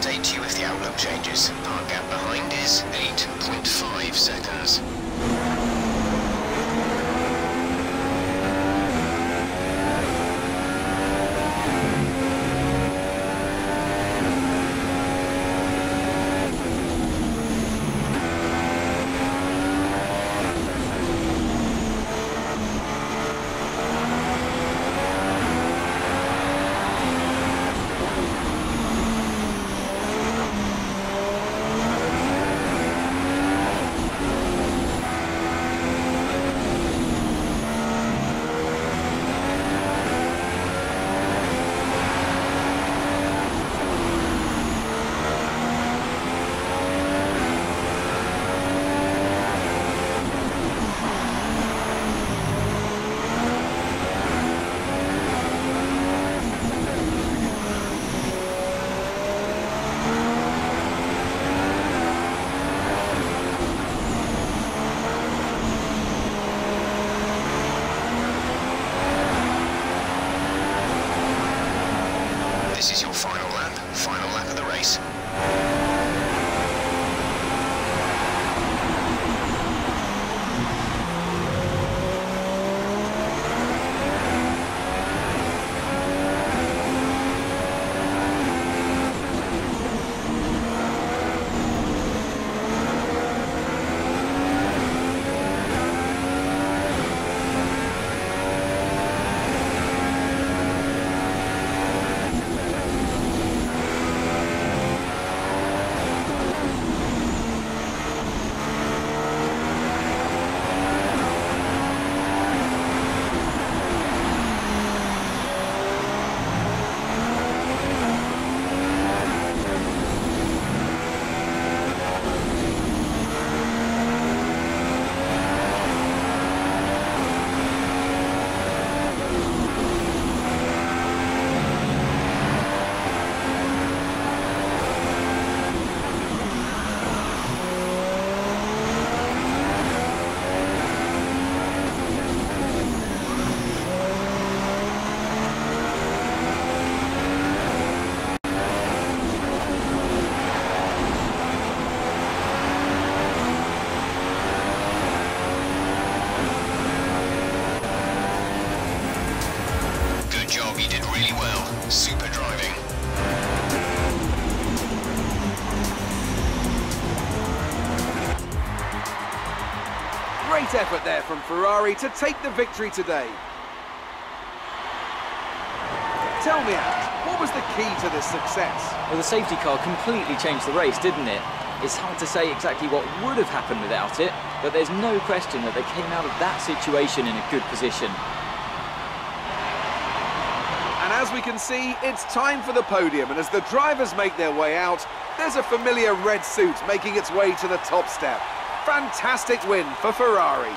update you if the outlook changes. Our gap behind is eight point five seconds. This is your final lap, final lap of the race. You did really well. Super driving. Great effort there from Ferrari to take the victory today. Tell me, Ant, what was the key to this success? Well, the safety car completely changed the race, didn't it? It's hard to say exactly what would have happened without it, but there's no question that they came out of that situation in a good position. And as we can see, it's time for the podium, and as the drivers make their way out, there's a familiar red suit making its way to the top step. Fantastic win for Ferrari.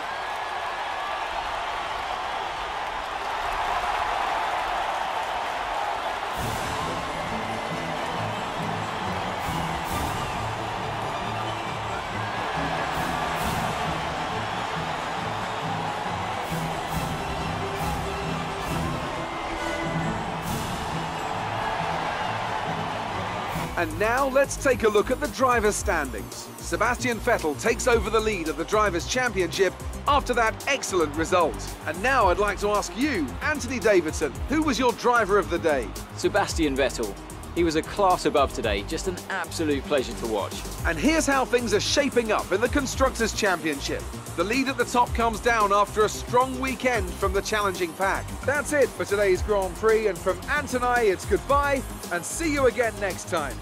And now let's take a look at the drivers' standings. Sebastian Vettel takes over the lead of the Drivers' Championship after that excellent result. And now I'd like to ask you, Anthony Davidson, who was your driver of the day? Sebastian Vettel. He was a class above today, just an absolute pleasure to watch. And here's how things are shaping up in the Constructors' Championship. The lead at the top comes down after a strong weekend from the challenging pack. That's it for today's Grand Prix, and from Ant and I, it's goodbye, and see you again next time.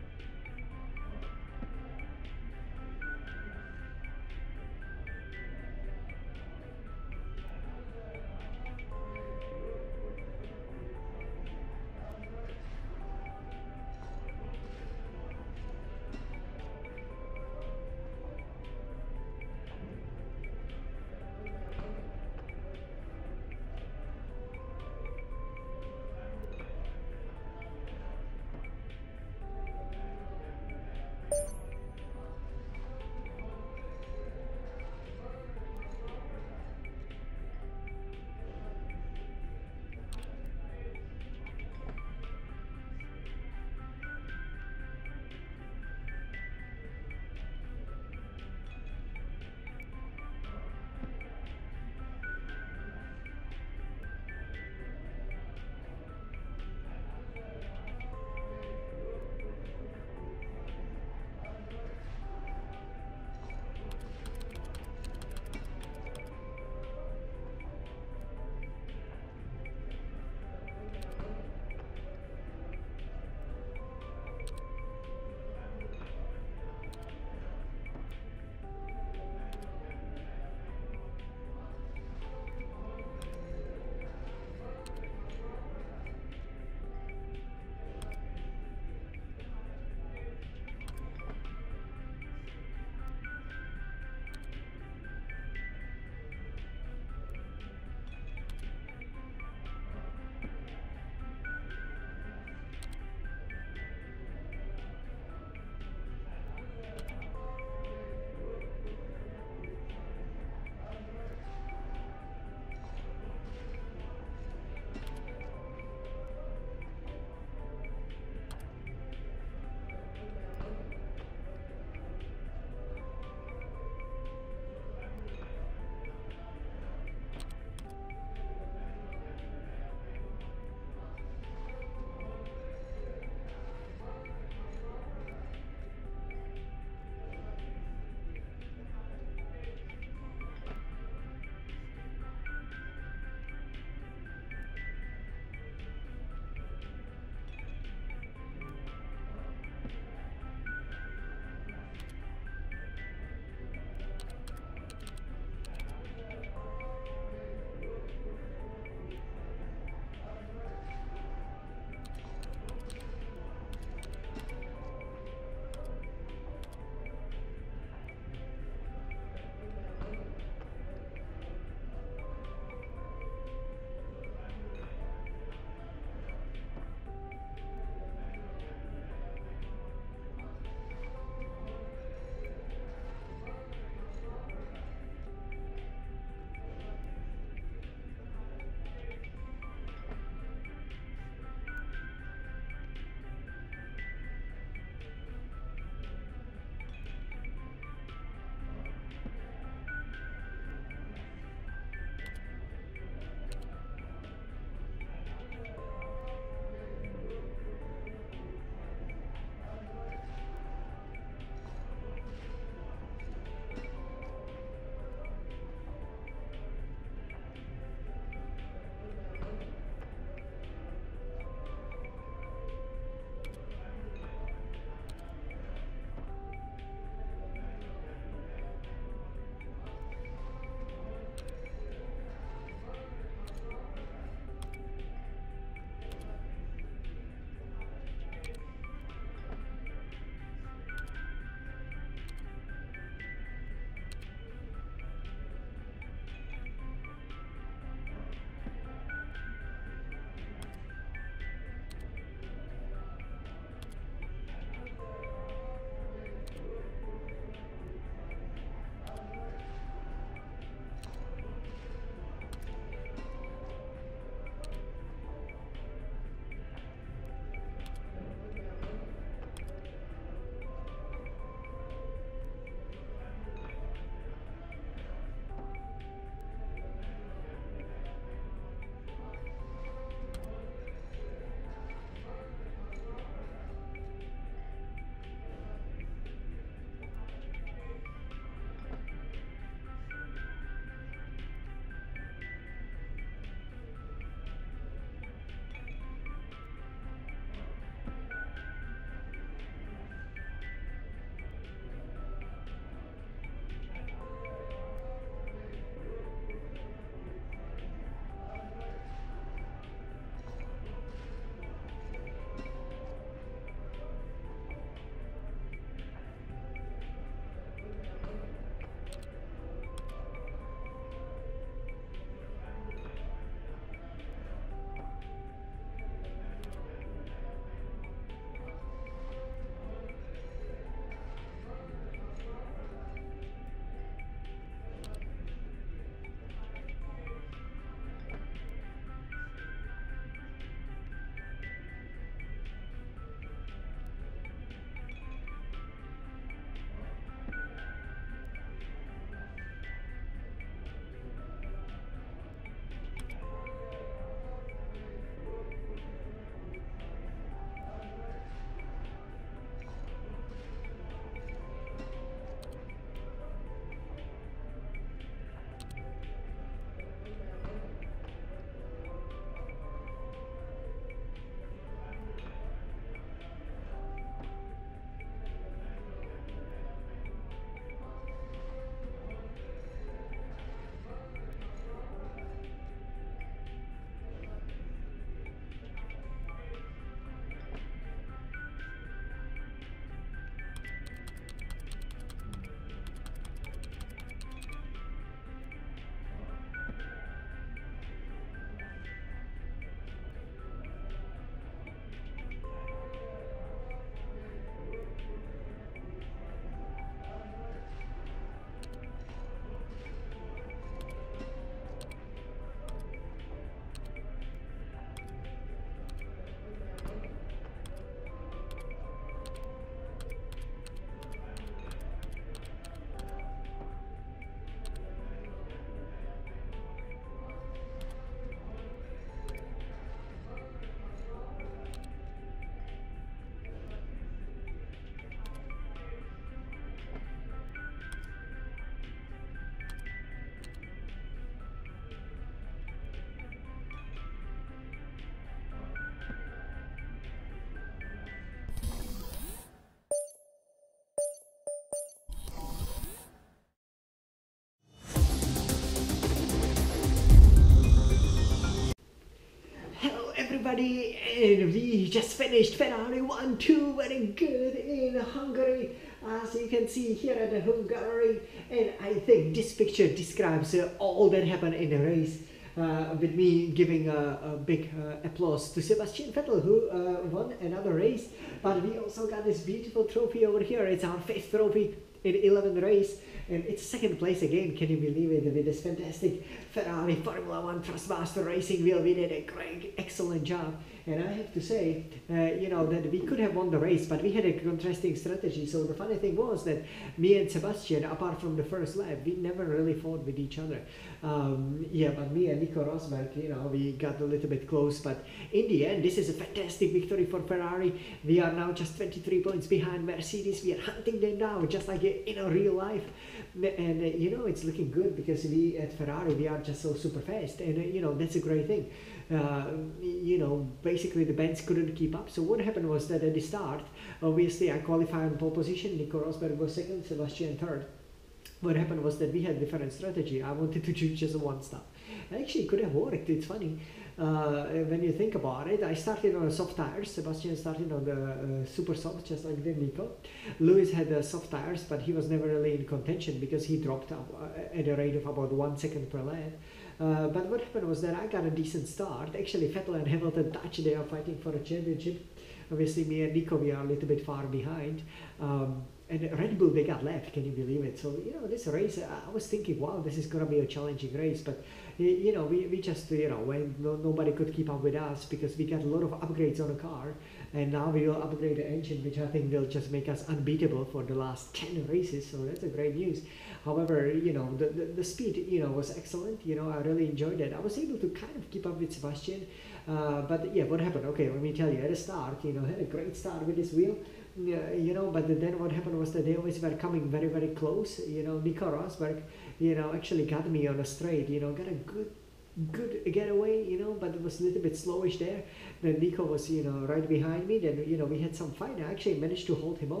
everybody, and we just finished Ferrari one two, very good in Hungary, as you can see here at the Hungary, and I think this picture describes uh, all that happened in the race, uh, with me giving a, a big uh, applause to Sebastian Vettel, who uh, won another race. But we also got this beautiful trophy over here. It's our fifth trophy in eleventh race, and it's second place again. Can you believe it? With this fantastic Ferrari Formula One Thrustmaster Racing wheel, we did a great, excellent job. And I have to say, uh, you know, that we could have won the race, but we had a contrasting strategy. So the funny thing was that me and Sebastian, apart from the first lap, we never really fought with each other. Um, yeah, but me and Nico Rosberg, you know, we got a little bit close. But in the end, this is a fantastic victory for Ferrari. We are now just twenty-three points behind Mercedes. We are hunting them down, just like in a real life. And, uh, you know, it's looking good because we at Ferrari, we are just so super fast. And, uh, you know, that's a great thing. Uh, you know, basically the Benz couldn't keep up. So what happened was that at the start, obviously I qualified on pole position, Nico Rosberg was second, Sebastian third. What happened was that we had different strategy. I wanted to choose just one stop. Actually, it could have worked. It's funny. Uh, when you think about it, I started on a soft tires. Sebastian started on the uh, super soft, just like the Nico. Lewis had uh, soft tires, but he was never really in contention because he dropped up uh, at a rate of about one second per lap. Uh, but what happened was that I got a decent start. Actually, Vettel and Hamilton touched. They are fighting for a championship. Obviously, me and Nico, we are a little bit far behind. Um, and Red Bull, they got left. Can you believe it? So, you know, this race, I was thinking, wow, this is going to be a challenging race. But, you know, we, we just, you know, when no, nobody could keep up with us because we got a lot of upgrades on the car. And now we will upgrade the engine, which I think will just make us unbeatable for the last ten races. So that's a great news. However, you know, the, the, the speed, you know, was excellent. You know, I really enjoyed it. I was able to kind of keep up with Sebastian. Uh, but yeah, what happened? Okay, let me tell you, at the start, you know, had a great start with this wheel. Uh, you know, but then what happened was that they always were coming very, very close. You know, Nico Rosberg, you know, actually got me on a straight, you know, got a good good getaway, you know, but it was a little bit slowish there. Then Nico was, you know, right behind me. Then, you know, we had some fight. I actually managed to hold him off.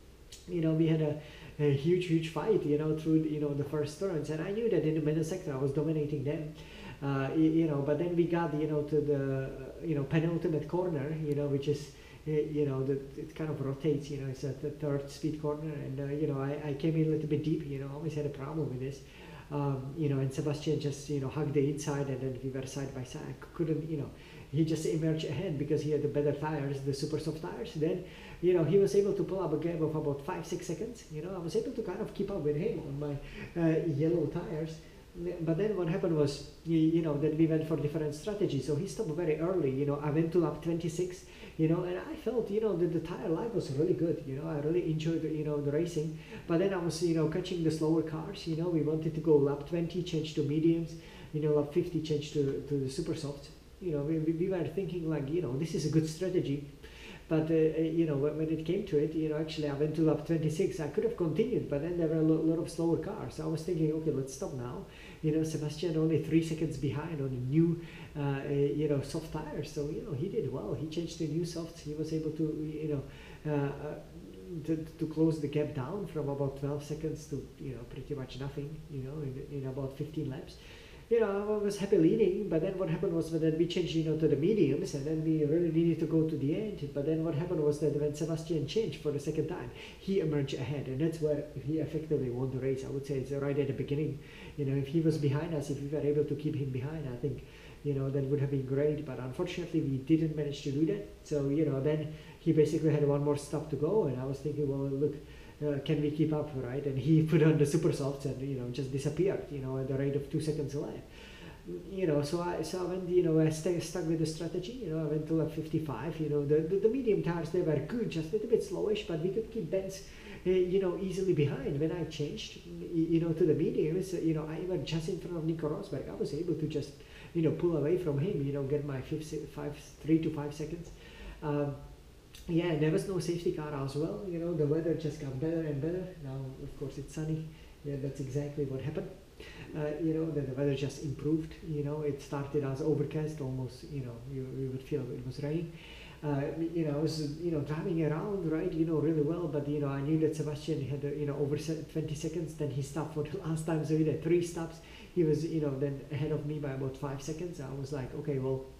You know, we had a, a huge, huge fight, you know, through, you know, the first turns. And I knew that in the middle sector I was dominating them. Uh, you, you know, but then we got, you know, to the, uh, you know, penultimate corner, you know, which is, uh, you know, the, it kind of rotates, you know, it's at the third speed corner. And, uh, you know, I, I came in a little bit deep, you know, always had a problem with this. Um, you know, and Sebastian just, you know, hugged the inside, and then we were side by side. I couldn't, you know, he just emerged ahead because he had the better tires, the super soft tires. Then, you know, he was able to pull up a gap of about five, six seconds. You know, I was able to kind of keep up with him on my uh, yellow tires. But then what happened was, you, you know, that we went for different strategies. So he stopped very early. You know, I went to lap twenty-six, you know, and I felt, you know, that the tire life was really good. You know, I really enjoyed, you know, the racing. But then I was, you know, catching the slower cars. You know, we wanted to go lap twenty, change to mediums. You know, lap fifty, change to, to the super softs. You know, we, we were thinking like, you know, this is a good strategy. But, uh, you know, when, when it came to it, you know, actually I went to lap twenty-six. I could have continued, but then there were a lo lot of slower cars. So I was thinking, okay, let's stop now. You know, Sebastian only three seconds behind on the new, uh, uh, you know, soft tires. So, you know, he did well. He changed to new softs. He was able to, you know, uh, uh, to, to close the gap down from about twelve seconds to, you know, pretty much nothing, you know, in, in about fifteen laps. You know, I was happy leading, but then what happened was that we changed, you know, to the mediums, and then we really needed to go to the end. But then what happened was that when Sebastian changed for the second time, he emerged ahead, and that's where he effectively won the race. I would say it's right at the beginning. You know, if he was behind us, if we were able to keep him behind, I think, you know, that would have been great. But unfortunately, we didn't manage to do that. So, you know, then he basically had one more stop to go, and I was thinking, well, look, Uh, can we keep up, right? And he put on the super softs and, you know, just disappeared, you know, at the rate of two seconds a lap. You know, so I, so I went, you know, I stay, stuck with the strategy, you know, I went to lap fifty-five, you know, the, the, the medium tires, they were good, just a little bit slowish, but we could keep Benz, uh, you know, easily behind. When I changed, you know, to the mediums, you know, I went just in front of Nico Rosberg. I was able to just, you know, pull away from him, you know, get my fifth, five, three to five seconds. Um, Yeah, there was no safety car as well. You know, the weather just got better and better. Now, of course, it's sunny. Yeah, that's exactly what happened. Uh, you know, then the weather just improved. You know, it started as overcast, almost. You know, you, you would feel it was raining. Uh, you know, I was, you know, driving around, right, you know, really well, but, you know, I knew that Sebastian had, uh, you know, over twenty seconds, then he stopped for the last time, so he had three stops. He was, you know, then ahead of me by about five seconds. I was like, okay, well,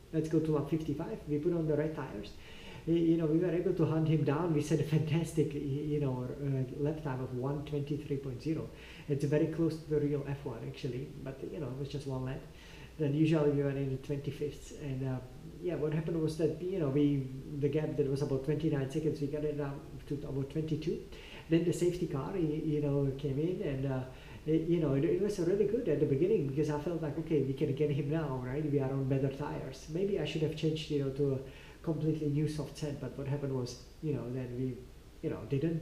Let's go to lap fifty-five. We put on the red tires. You know, we were able to hunt him down. We set a fantastic, you know, uh, lap time of one twenty-three point zero. It's very close to the real F one actually, but you know, it was just one lap. Then usually we were in the twenty-fifth, and uh, yeah, what happened was that, you know, we the gap that was about twenty-nine seconds, we got it down to about twenty-two. Then the safety car, you know, came in, and uh, it, you know, it, it was really good at the beginning because I felt like, okay, we can get him now, right? We are on better tires. Maybe I should have changed, you know, to a completely new soft set, but what happened was, you know, then we, you know, didn't.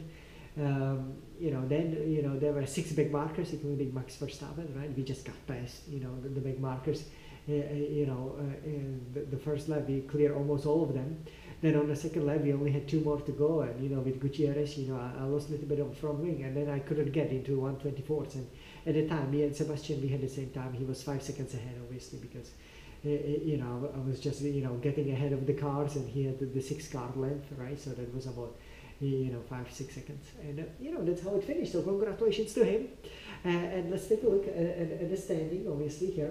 Um, you know, then, you know, there were six big markers, including Max Verstappen, right? We just got past, you know, the, the big markers. Uh, you know, uh, in the, the first lap we cleared almost all of them. Then on the second lap we only had two more to go, and you know, with Gutierrez, you know, I, I lost a little bit of front wing, and then I couldn't get into one twenty-fourth. And at the time, me and Sebastian, we had the same time. He was five seconds ahead, obviously, because uh, you know, I was just, you know, getting ahead of the cars, and he had the, the six car length, right? So that was about, you know, five six seconds, and uh, you know, that's how it finished. So congratulations to him. Uh, and let's take a look at, at, at the standing, obviously here,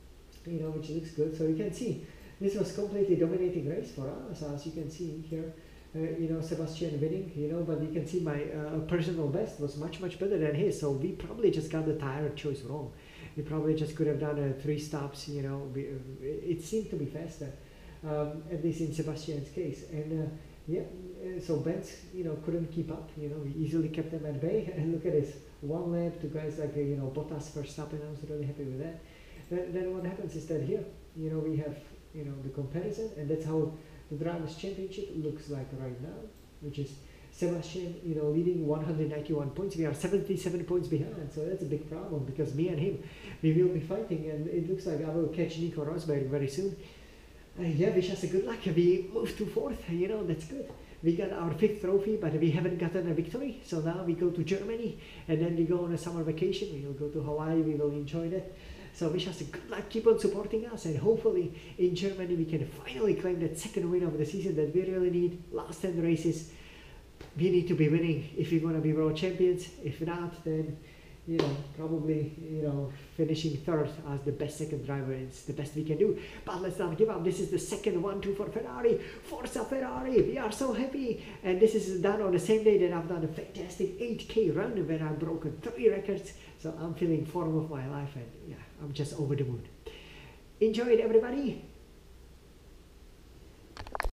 you know, which looks good. So you can see this was completely dominating race for us, as you can see here. Uh, you know, Sebastian winning, you know, but you can see my uh, personal best was much much better than his. So we probably just got the tire choice wrong. We probably just could have done uh, three stops. You know, we, uh, it seemed to be faster, um, at least in Sebastian's case. And uh, yeah, uh, so Benz, you know, couldn't keep up. You know, we easily kept them at bay. And look at this, one lap to guys like uh, you know, Bottas, Verstappen. I was really happy with that. Then, then what happens is that here, you know, we have, you know, the comparison, and that's how the Drivers' Championship looks like right now, which is Sebastian, you know, leading one hundred ninety-one points. We are seventy-seven points behind, so that's a big problem because me and him, we will be fighting, and it looks like I will catch Nico Rosberg very soon. Uh, yeah, wish us a good luck. We moved to fourth, you know, that's good. We got our fifth trophy, but we haven't gotten a victory. So now we go to Germany, and then we go on a summer vacation. We will go to Hawaii. We will enjoy that. So wish us a good luck, keep on supporting us, and hopefully in Germany we can finally claim that second win of the season that we really need. Last ten races, we need to be winning if we want to be world champions. If not, then, you know, probably, you know, finishing third as the best second driver is the best we can do. But let's not give up. This is the second one two for Ferrari. Forza Ferrari, we are so happy. And this is done on the same day that I've done a fantastic eight K run where I've broken three records. So I'm feeling form of my life, and yeah, I'm just over the moon. Enjoy it, everybody.